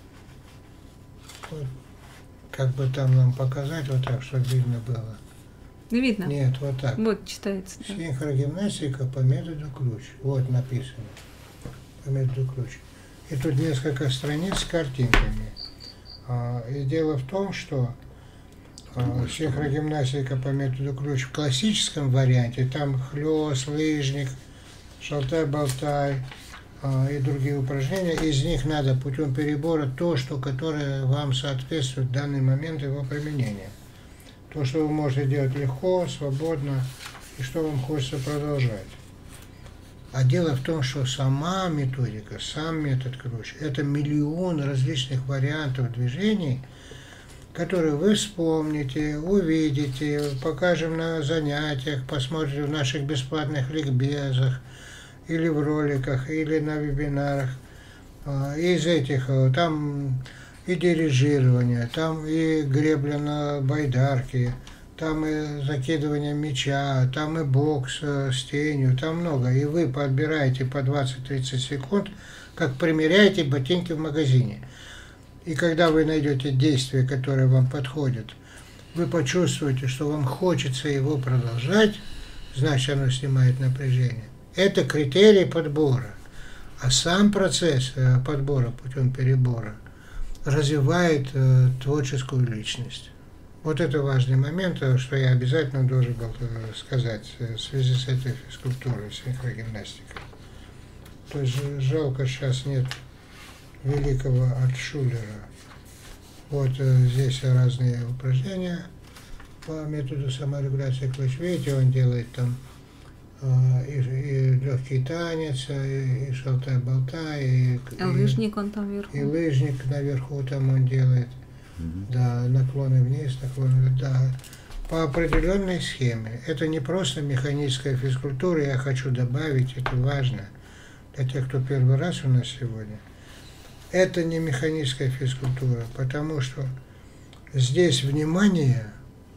Вот. Как бы там нам показать вот так, чтобы видно было? Видно? Нет, вот так. Вот читается. Да. Синхрогимнастика по методу ключ. Вот написано. По методу ключ. И тут несколько страниц с картинками. И дело в том, что синхрогимнастика по методу ключ в классическом варианте, там хлёст, лыжник, шалтай-болтай и другие упражнения, из них надо путем перебора то, которое вам соответствует в данный момент его применения. То, что вы можете делать легко, свободно и что вам хочется продолжать. А дело в том, что сама методика, сам метод ключ, это миллион различных вариантов движений, которые вы вспомните, увидите, покажем на занятиях, посмотрите в наших бесплатных ликбезах, или в роликах, или на вебинарах. Из этих, там и дирижирование, там и гребля на байдарке, там и закидывание мяча, там и бокс с тенью, там много. И вы подбираете по 20-30 секунд, как примеряете ботинки в магазине. И когда вы найдете действие, которое вам подходит, вы почувствуете, что вам хочется его продолжать, значит, оно снимает напряжение. Это критерий подбора. А сам процесс подбора путем перебора развивает творческую личность. Вот это важный момент, что я обязательно должен был сказать в связи с этой физкультурой, синхрогимнастикой. То есть жалко, сейчас нет великого альтшулера. Вот здесь разные упражнения по методу саморегуляции ключ. Видите, он делает там и легкий танец, и шалтай-болтай, и лыжник он там вверху. И лыжник наверху там он делает. Да, наклоны вниз, наклоны вверх, да. По определенной схеме. Это не просто механическая физкультура, я хочу добавить, это важно для тех, кто первый раз у нас сегодня. Это не механическая физкультура, потому что здесь внимание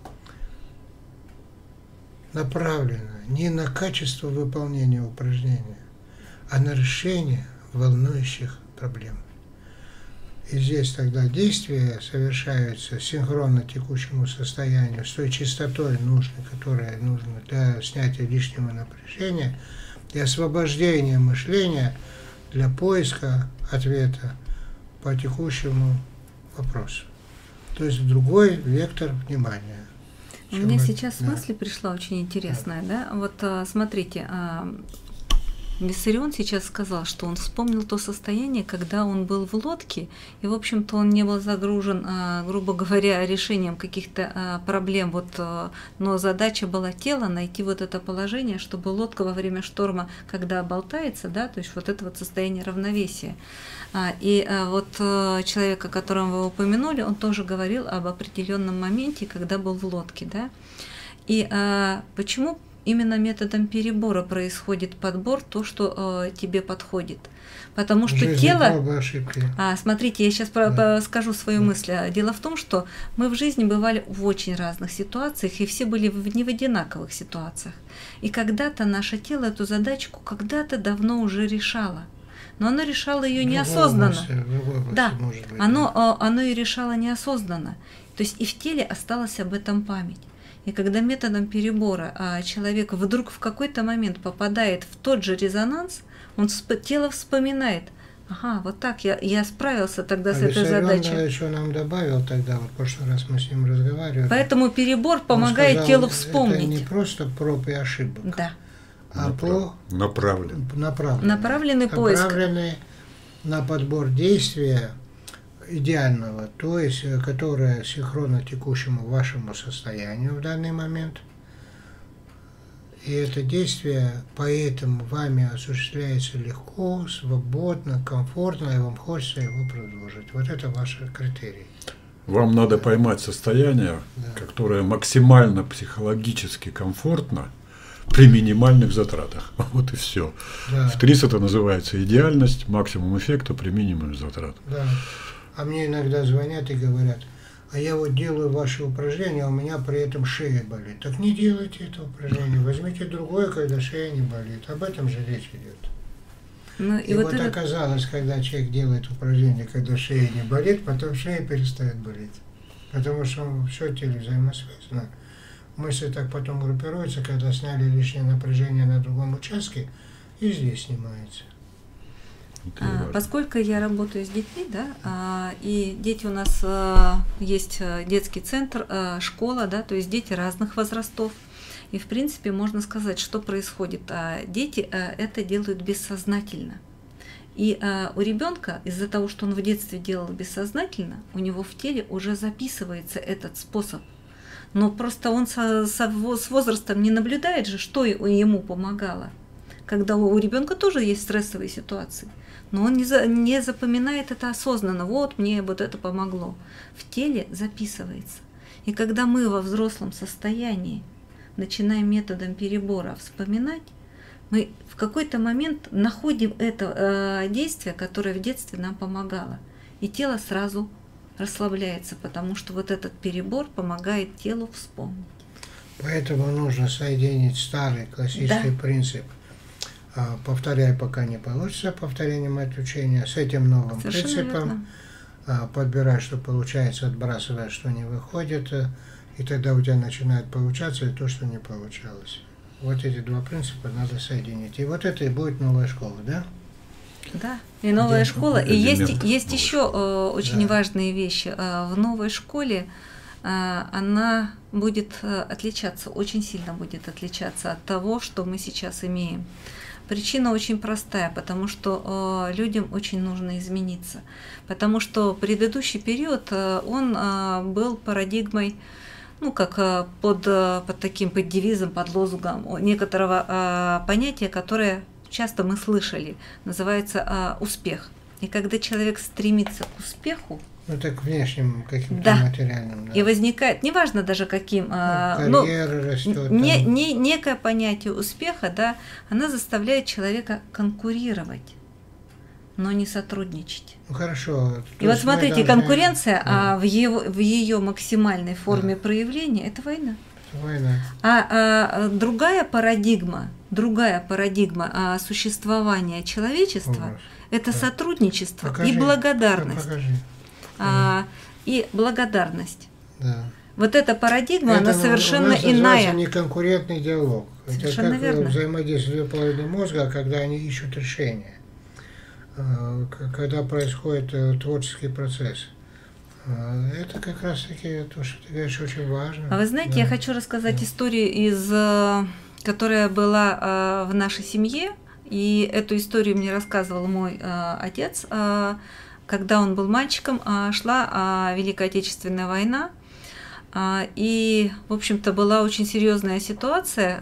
направлено не на качество выполнения упражнения, а на решение волнующих проблем. И здесь тогда действия совершаются синхронно текущему состоянию, с той частотой нужной, которая нужна для снятия лишнего напряжения и освобождения мышления для поиска ответа по текущему вопросу. То есть в другой вектор внимания. У меня сейчас мысль пришла очень интересная, да? Вот смотрите, Виссарион сейчас сказал, что он вспомнил то состояние, когда он был в лодке, и, в общем-то, он не был загружен, грубо говоря, решением каких-то проблем, но задача была тела найти вот это положение, чтобы лодка во время шторма, когда болтается, да, то есть вот это вот состояние равновесия. И вот человек, о котором вы упомянули, он тоже говорил об определенном моменте, когда был в лодке, да. И почему именно методом перебора происходит подбор, то, что тебе подходит? Потому что тело... Смотрите, я сейчас скажу свою мысль. Дело в том, что мы в жизни бывали в очень разных ситуациях, и все были не в одинаковых ситуациях. И когда-то наше тело эту задачку когда-то давно уже решало. Но оно решало ее неосознанно. Да, оно ее решало неосознанно. То есть и в теле осталась об этом память. И когда методом перебора человек вдруг в какой-то момент попадает в тот же резонанс, тело вспоминает: ага, вот так я справился тогда с этой задачей. Он еще нам добавил тогда, вот в прошлый раз мы с ним разговаривали. Поэтому перебор помогает телу вспомнить. Это не просто проб и ошибок. Да. А направленный поиск. Направленный на подбор действия идеального, то есть которое синхронно текущему вашему состоянию в данный момент. И это действие поэтому вами осуществляется легко, свободно, комфортно, и вам хочется его продолжить. Вот это ваши критерии. Вам надо поймать состояние, которое максимально психологически комфортно при минимальных затратах. Вот и все. Да. В ТРИС это называется идеальность, максимум эффекта при минимуме затрат. Да. А мне иногда звонят и говорят: а я вот делаю ваши упражнения, а у меня при этом шея болит. Так не делайте это упражнение, возьмите другое, когда шея не болит. Об этом же речь идет. Ну, и вот оказалось, когда человек делает упражнение, когда шея не болит, потом шея перестает болеть. Потому что все тело взаимосвязано. Мышцы так потом группируются, когда сняли лишнее напряжение на другом участке, и здесь снимается. Поскольку я работаю с детьми, да, и дети у нас есть детский центр, школа, да, то есть дети разных возрастов. И, в принципе, можно сказать, что происходит. Дети это делают бессознательно. И у ребенка, из-за того, что он в детстве делал бессознательно, у него в теле уже записывается этот способ. Но просто он с возрастом не наблюдает же, что ему помогало. Когда у ребенка тоже есть стрессовые ситуации. Но он не запоминает это осознанно. Вот мне вот это помогло. В теле записывается. И когда мы во взрослом состоянии начинаем методом перебора вспоминать, мы в какой-то момент находим это действие, которое в детстве нам помогало. И тело сразу расслабляется, потому что вот этот перебор помогает телу вспомнить. Поэтому нужно соединить старый классический принцип. Повторяй, пока не получится, повторение мать учения, с этим новым принципом. Подбирай, что получается, отбрасывай, что не выходит. И тогда у тебя начинает получаться и то, что не получалось. Вот эти два принципа надо соединить. И вот это и будет новая школа, да? Да, и новая школа. И есть еще очень важные вещи. В новой школе она будет отличаться, очень сильно будет отличаться от того, что мы сейчас имеем. Причина очень простая, потому что людям очень нужно измениться. Потому что предыдущий период, он был парадигмой, ну, как под таким под девизом, под лозунгом некоторого понятия, которое часто мы слышали, называется успех. И когда человек стремится к успеху, ну, так внешним каким-то материальным. Да. И возникает, неважно даже каким, карьера растет. Некое понятие успеха, да, она заставляет человека конкурировать, но не сотрудничать. Ну хорошо. И вот смотрите, конкуренция в ее максимальной форме проявления – это война. Война. А другая парадигма существования человечества – это сотрудничество и благодарность. И благодарность. Да. Вот эта парадигма, она совершенно иная. Это не конкурентный диалог. Совершенно это как верно. Взаимодействие половины мозга, когда они ищут решения. Когда происходит творческий процесс. Это как раз таки то, что ты говоришь, очень важно. А вы знаете, я хочу рассказать историю, которая была в нашей семье. И эту историю мне рассказывал мой отец. Когда он был мальчиком, шла Великая Отечественная война. И, в общем-то, была очень серьезная ситуация.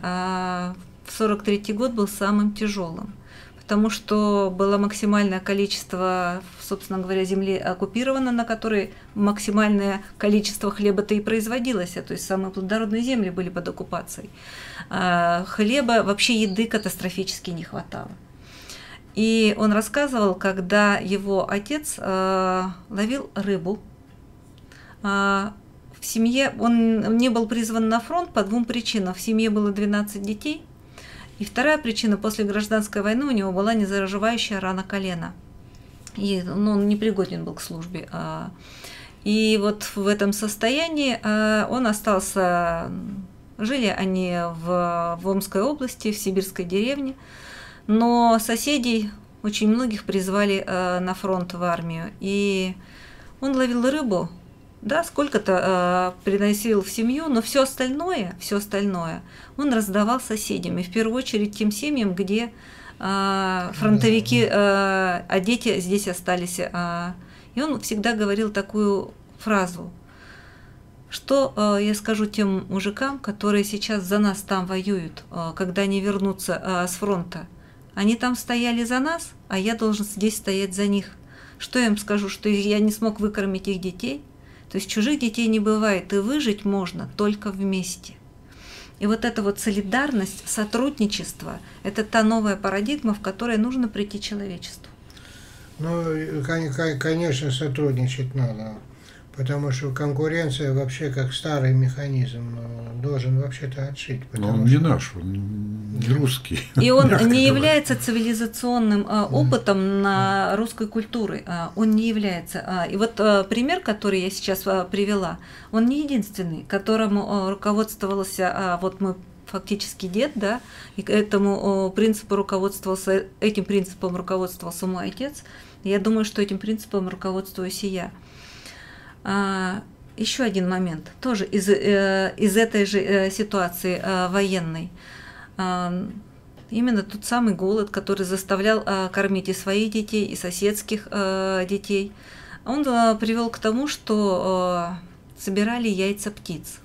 1943 год был самым тяжелым, потому что было максимальное количество, собственно говоря, земли оккупировано, на которой максимальное количество хлеба-то и производилось, то есть самые плодородные земли были под оккупацией. Хлеба, вообще еды катастрофически не хватало. И он рассказывал, когда его отец ловил рыбу. В семье он не был призван на фронт по двум причинам. В семье было 12 детей. И вторая причина, после гражданской войны у него была незаживающая рана колена. И он непригоден был к службе. И вот в этом состоянии он остался. Жили они в Омской области, в сибирской деревне. Но соседей очень многих призвали на фронт, в армию. И он ловил рыбу, да, сколько-то приносил в семью, но все остальное он раздавал соседям. И в первую очередь тем семьям, где фронтовики, а дети здесь остались. И он всегда говорил такую фразу: что я скажу тем мужикам, которые сейчас за нас там воюют, когда они вернутся с фронта? Они там стояли за нас, а я должен здесь стоять за них. Что я им скажу? Что я не смог выкормить их детей? То есть чужих детей не бывает, и выжить можно только вместе. И вот эта вот солидарность, сотрудничество – это та новая парадигма, в которой нужно прийти человечеству. Ну, конечно, сотрудничать надо. Потому что конкуренция вообще как старый механизм должен вообще-то отжить. Но он не наш, он не русский. И он не является цивилизационным опытом на русской культуры. Он не является. И вот пример, который я сейчас привела, он не единственный, которому руководствовался вот мой фактически дед, да, и этому принципу руководствовался, этим принципом руководствовался мой отец. Я думаю, что этим принципом руководствуюсь и я. Еще один момент, тоже из этой же ситуации военной. Именно тот самый голод, который заставлял кормить и своих детей, и соседских детей, он привел к тому, что собирали яйца птиц.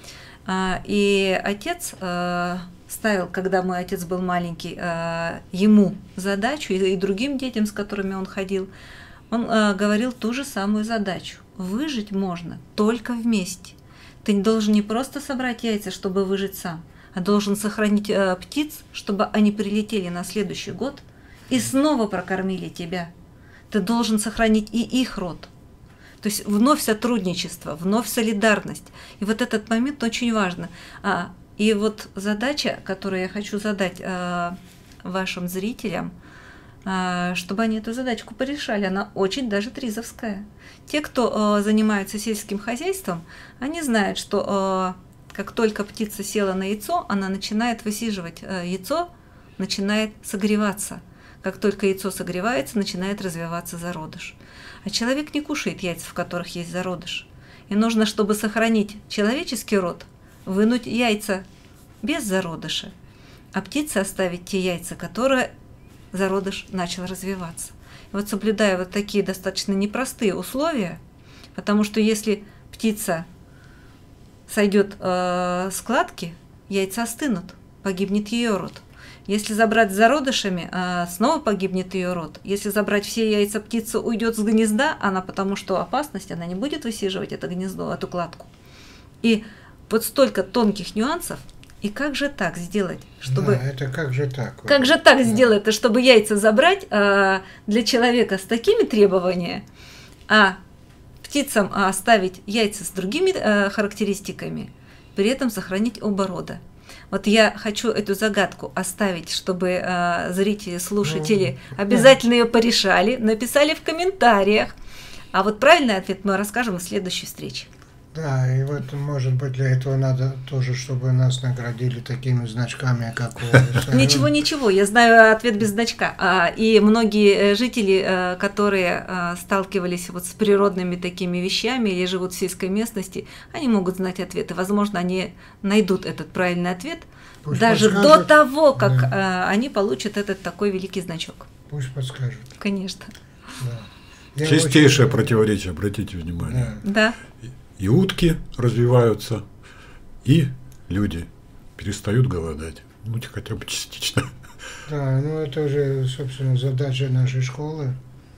И отец ставил, когда мой отец был маленький, ему задачу, и другим детям, с которыми он ходил, он говорил ту же самую задачу. Выжить можно только вместе. Ты должен не просто собрать яйца, чтобы выжить сам, а должен сохранить птиц, чтобы они прилетели на следующий год и снова прокормили тебя. Ты должен сохранить и их род. То есть вновь сотрудничество, вновь солидарность. И вот этот момент очень важно. И вот задача, которую я хочу задать вашим зрителям, чтобы они эту задачку порешали, она очень даже тризовская. Те, кто занимается сельским хозяйством, они знают, что как только птица села на яйцо, она начинает высиживать яйцо, начинает согреваться. Как только яйцо согревается, начинает развиваться зародыш. А человек не кушает яйца, в которых есть зародыш. И нужно, чтобы сохранить человеческий род, вынуть яйца без зародыша, а птице оставить те яйца, которые зародыш начал развиваться. И вот соблюдая вот такие достаточно непростые условия, потому что если птица сойдет с кладки, яйца остынут, погибнет ее род. Если забрать с зародышами, снова погибнет ее род. Если забрать все яйца, птица уйдет с гнезда, она потому что опасность, она не будет высиживать это гнездо, эту кладку. И вот столько тонких нюансов. И как же так сделать, чтобы... Да, это как же так? Как же так сделать, чтобы яйца забрать для человека с такими требованиями, а птицам оставить яйца с другими характеристиками, при этом сохранить оба рода. Вот я хочу эту загадку оставить, чтобы зрители, слушатели обязательно ее порешали, написали в комментариях. А вот правильный ответ мы расскажем в следующей встрече. Да, и вот, может быть, для этого надо тоже, чтобы нас наградили такими значками, как у... Ничего, я знаю ответ без значка. И многие жители, которые сталкивались вот с природными такими вещами или живут в сельской местности, они могут знать ответ. И, возможно, они найдут этот правильный ответ Пусть даже подскажут. до того, как они получат этот такой великий значок. Пусть подскажут. Конечно. Да. Чистейшее противоречие, обратите внимание. Да. И утки развиваются, и люди перестают голодать. Ну, хотя бы частично. Да, ну это уже, собственно, задача нашей школы,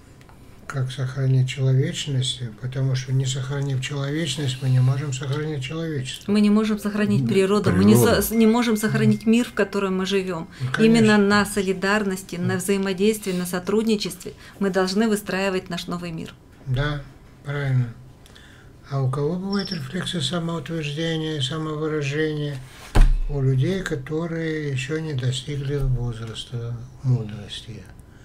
как сохранить человечность, потому что не сохранив человечность, мы не можем сохранить человечество. Мы не можем сохранить природу, мы не можем сохранить мир, в котором мы живем. Ну, именно на солидарности, на взаимодействии, на сотрудничестве мы должны выстраивать наш новый мир. Да, правильно. А у кого бывает рефлексы самоутверждения, самовыражения? У людей, которые еще не достигли возраста мудрости.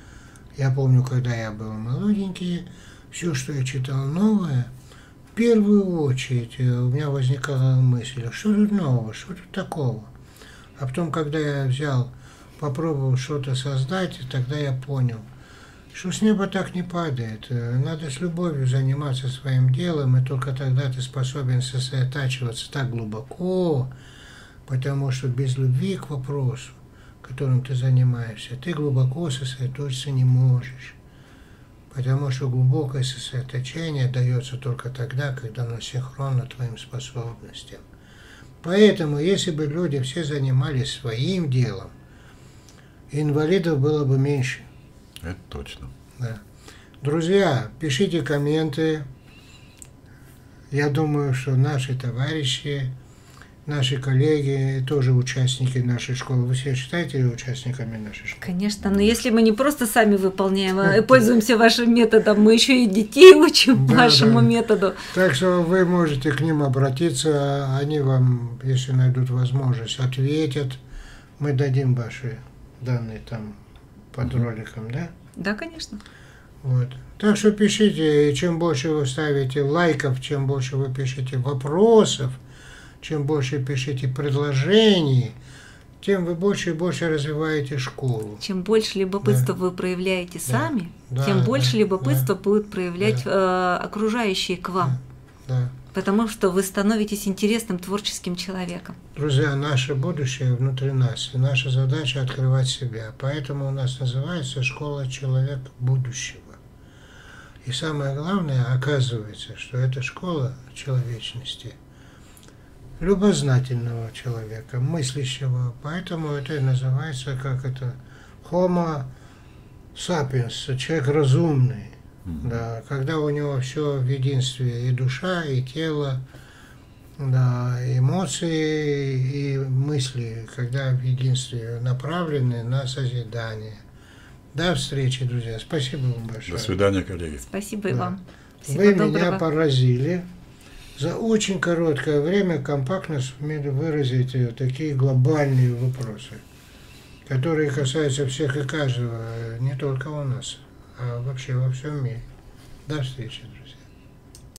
Я помню, когда я был молоденький, все, что я читал новое, в первую очередь у меня возникала мысль, что тут нового, что тут такого. А потом, когда я попробовал что-то создать, тогда я понял, что с неба так не падает. Надо с любовью заниматься своим делом, и только тогда ты способен сосредотачиваться так глубоко, потому что без любви к вопросу, которым ты занимаешься, ты глубоко сосредоточиться не можешь. Потому что глубокое сосредоточение дается только тогда, когда оно синхронно твоим способностям. Поэтому, если бы люди все занимались своим делом, инвалидов было бы меньше. Это точно. Да. Друзья, пишите комменты. Я думаю, что наши товарищи наши коллеги, тоже участники нашей школы. Вы себя считаете участниками нашей школы? Конечно, но если мы не просто сами выполняем, а пользуемся вашим методом, мы еще и детей учим вашему методу. Так что вы можете к ним обратиться, они вам, если найдут возможность, ответят. Мы дадим ваши данные там под роликом, да? Да, конечно. Вот. Так что пишите, и чем больше вы ставите лайков, чем больше вы пишете вопросов, чем больше пишите предложений, тем вы больше и больше развиваете школу. Чем больше любопытства вы проявляете сами, тем больше любопытства будут проявлять окружающие к вам. Да. Потому что вы становитесь интересным творческим человеком. Друзья, наше будущее внутри нас, и наша задача открывать себя. Поэтому у нас называется «Школа человека будущего». И самое главное, оказывается, что это школа человечности, любознательного человека, мыслящего. Поэтому это и называется, как это, Homo sapiens, человек разумный. Да, когда у него все в единстве, и душа, и тело, да, эмоции и мысли, когда в единстве направлены на созидание. До встречи, друзья. Спасибо вам большое. До свидания, коллеги. Спасибо и вам. Всего Вы доброго. меня поразили. За очень короткое время компактно сумели выразить такие глобальные вопросы, которые касаются всех и каждого, не только у нас, а вообще во всем мире. До встречи, друзья.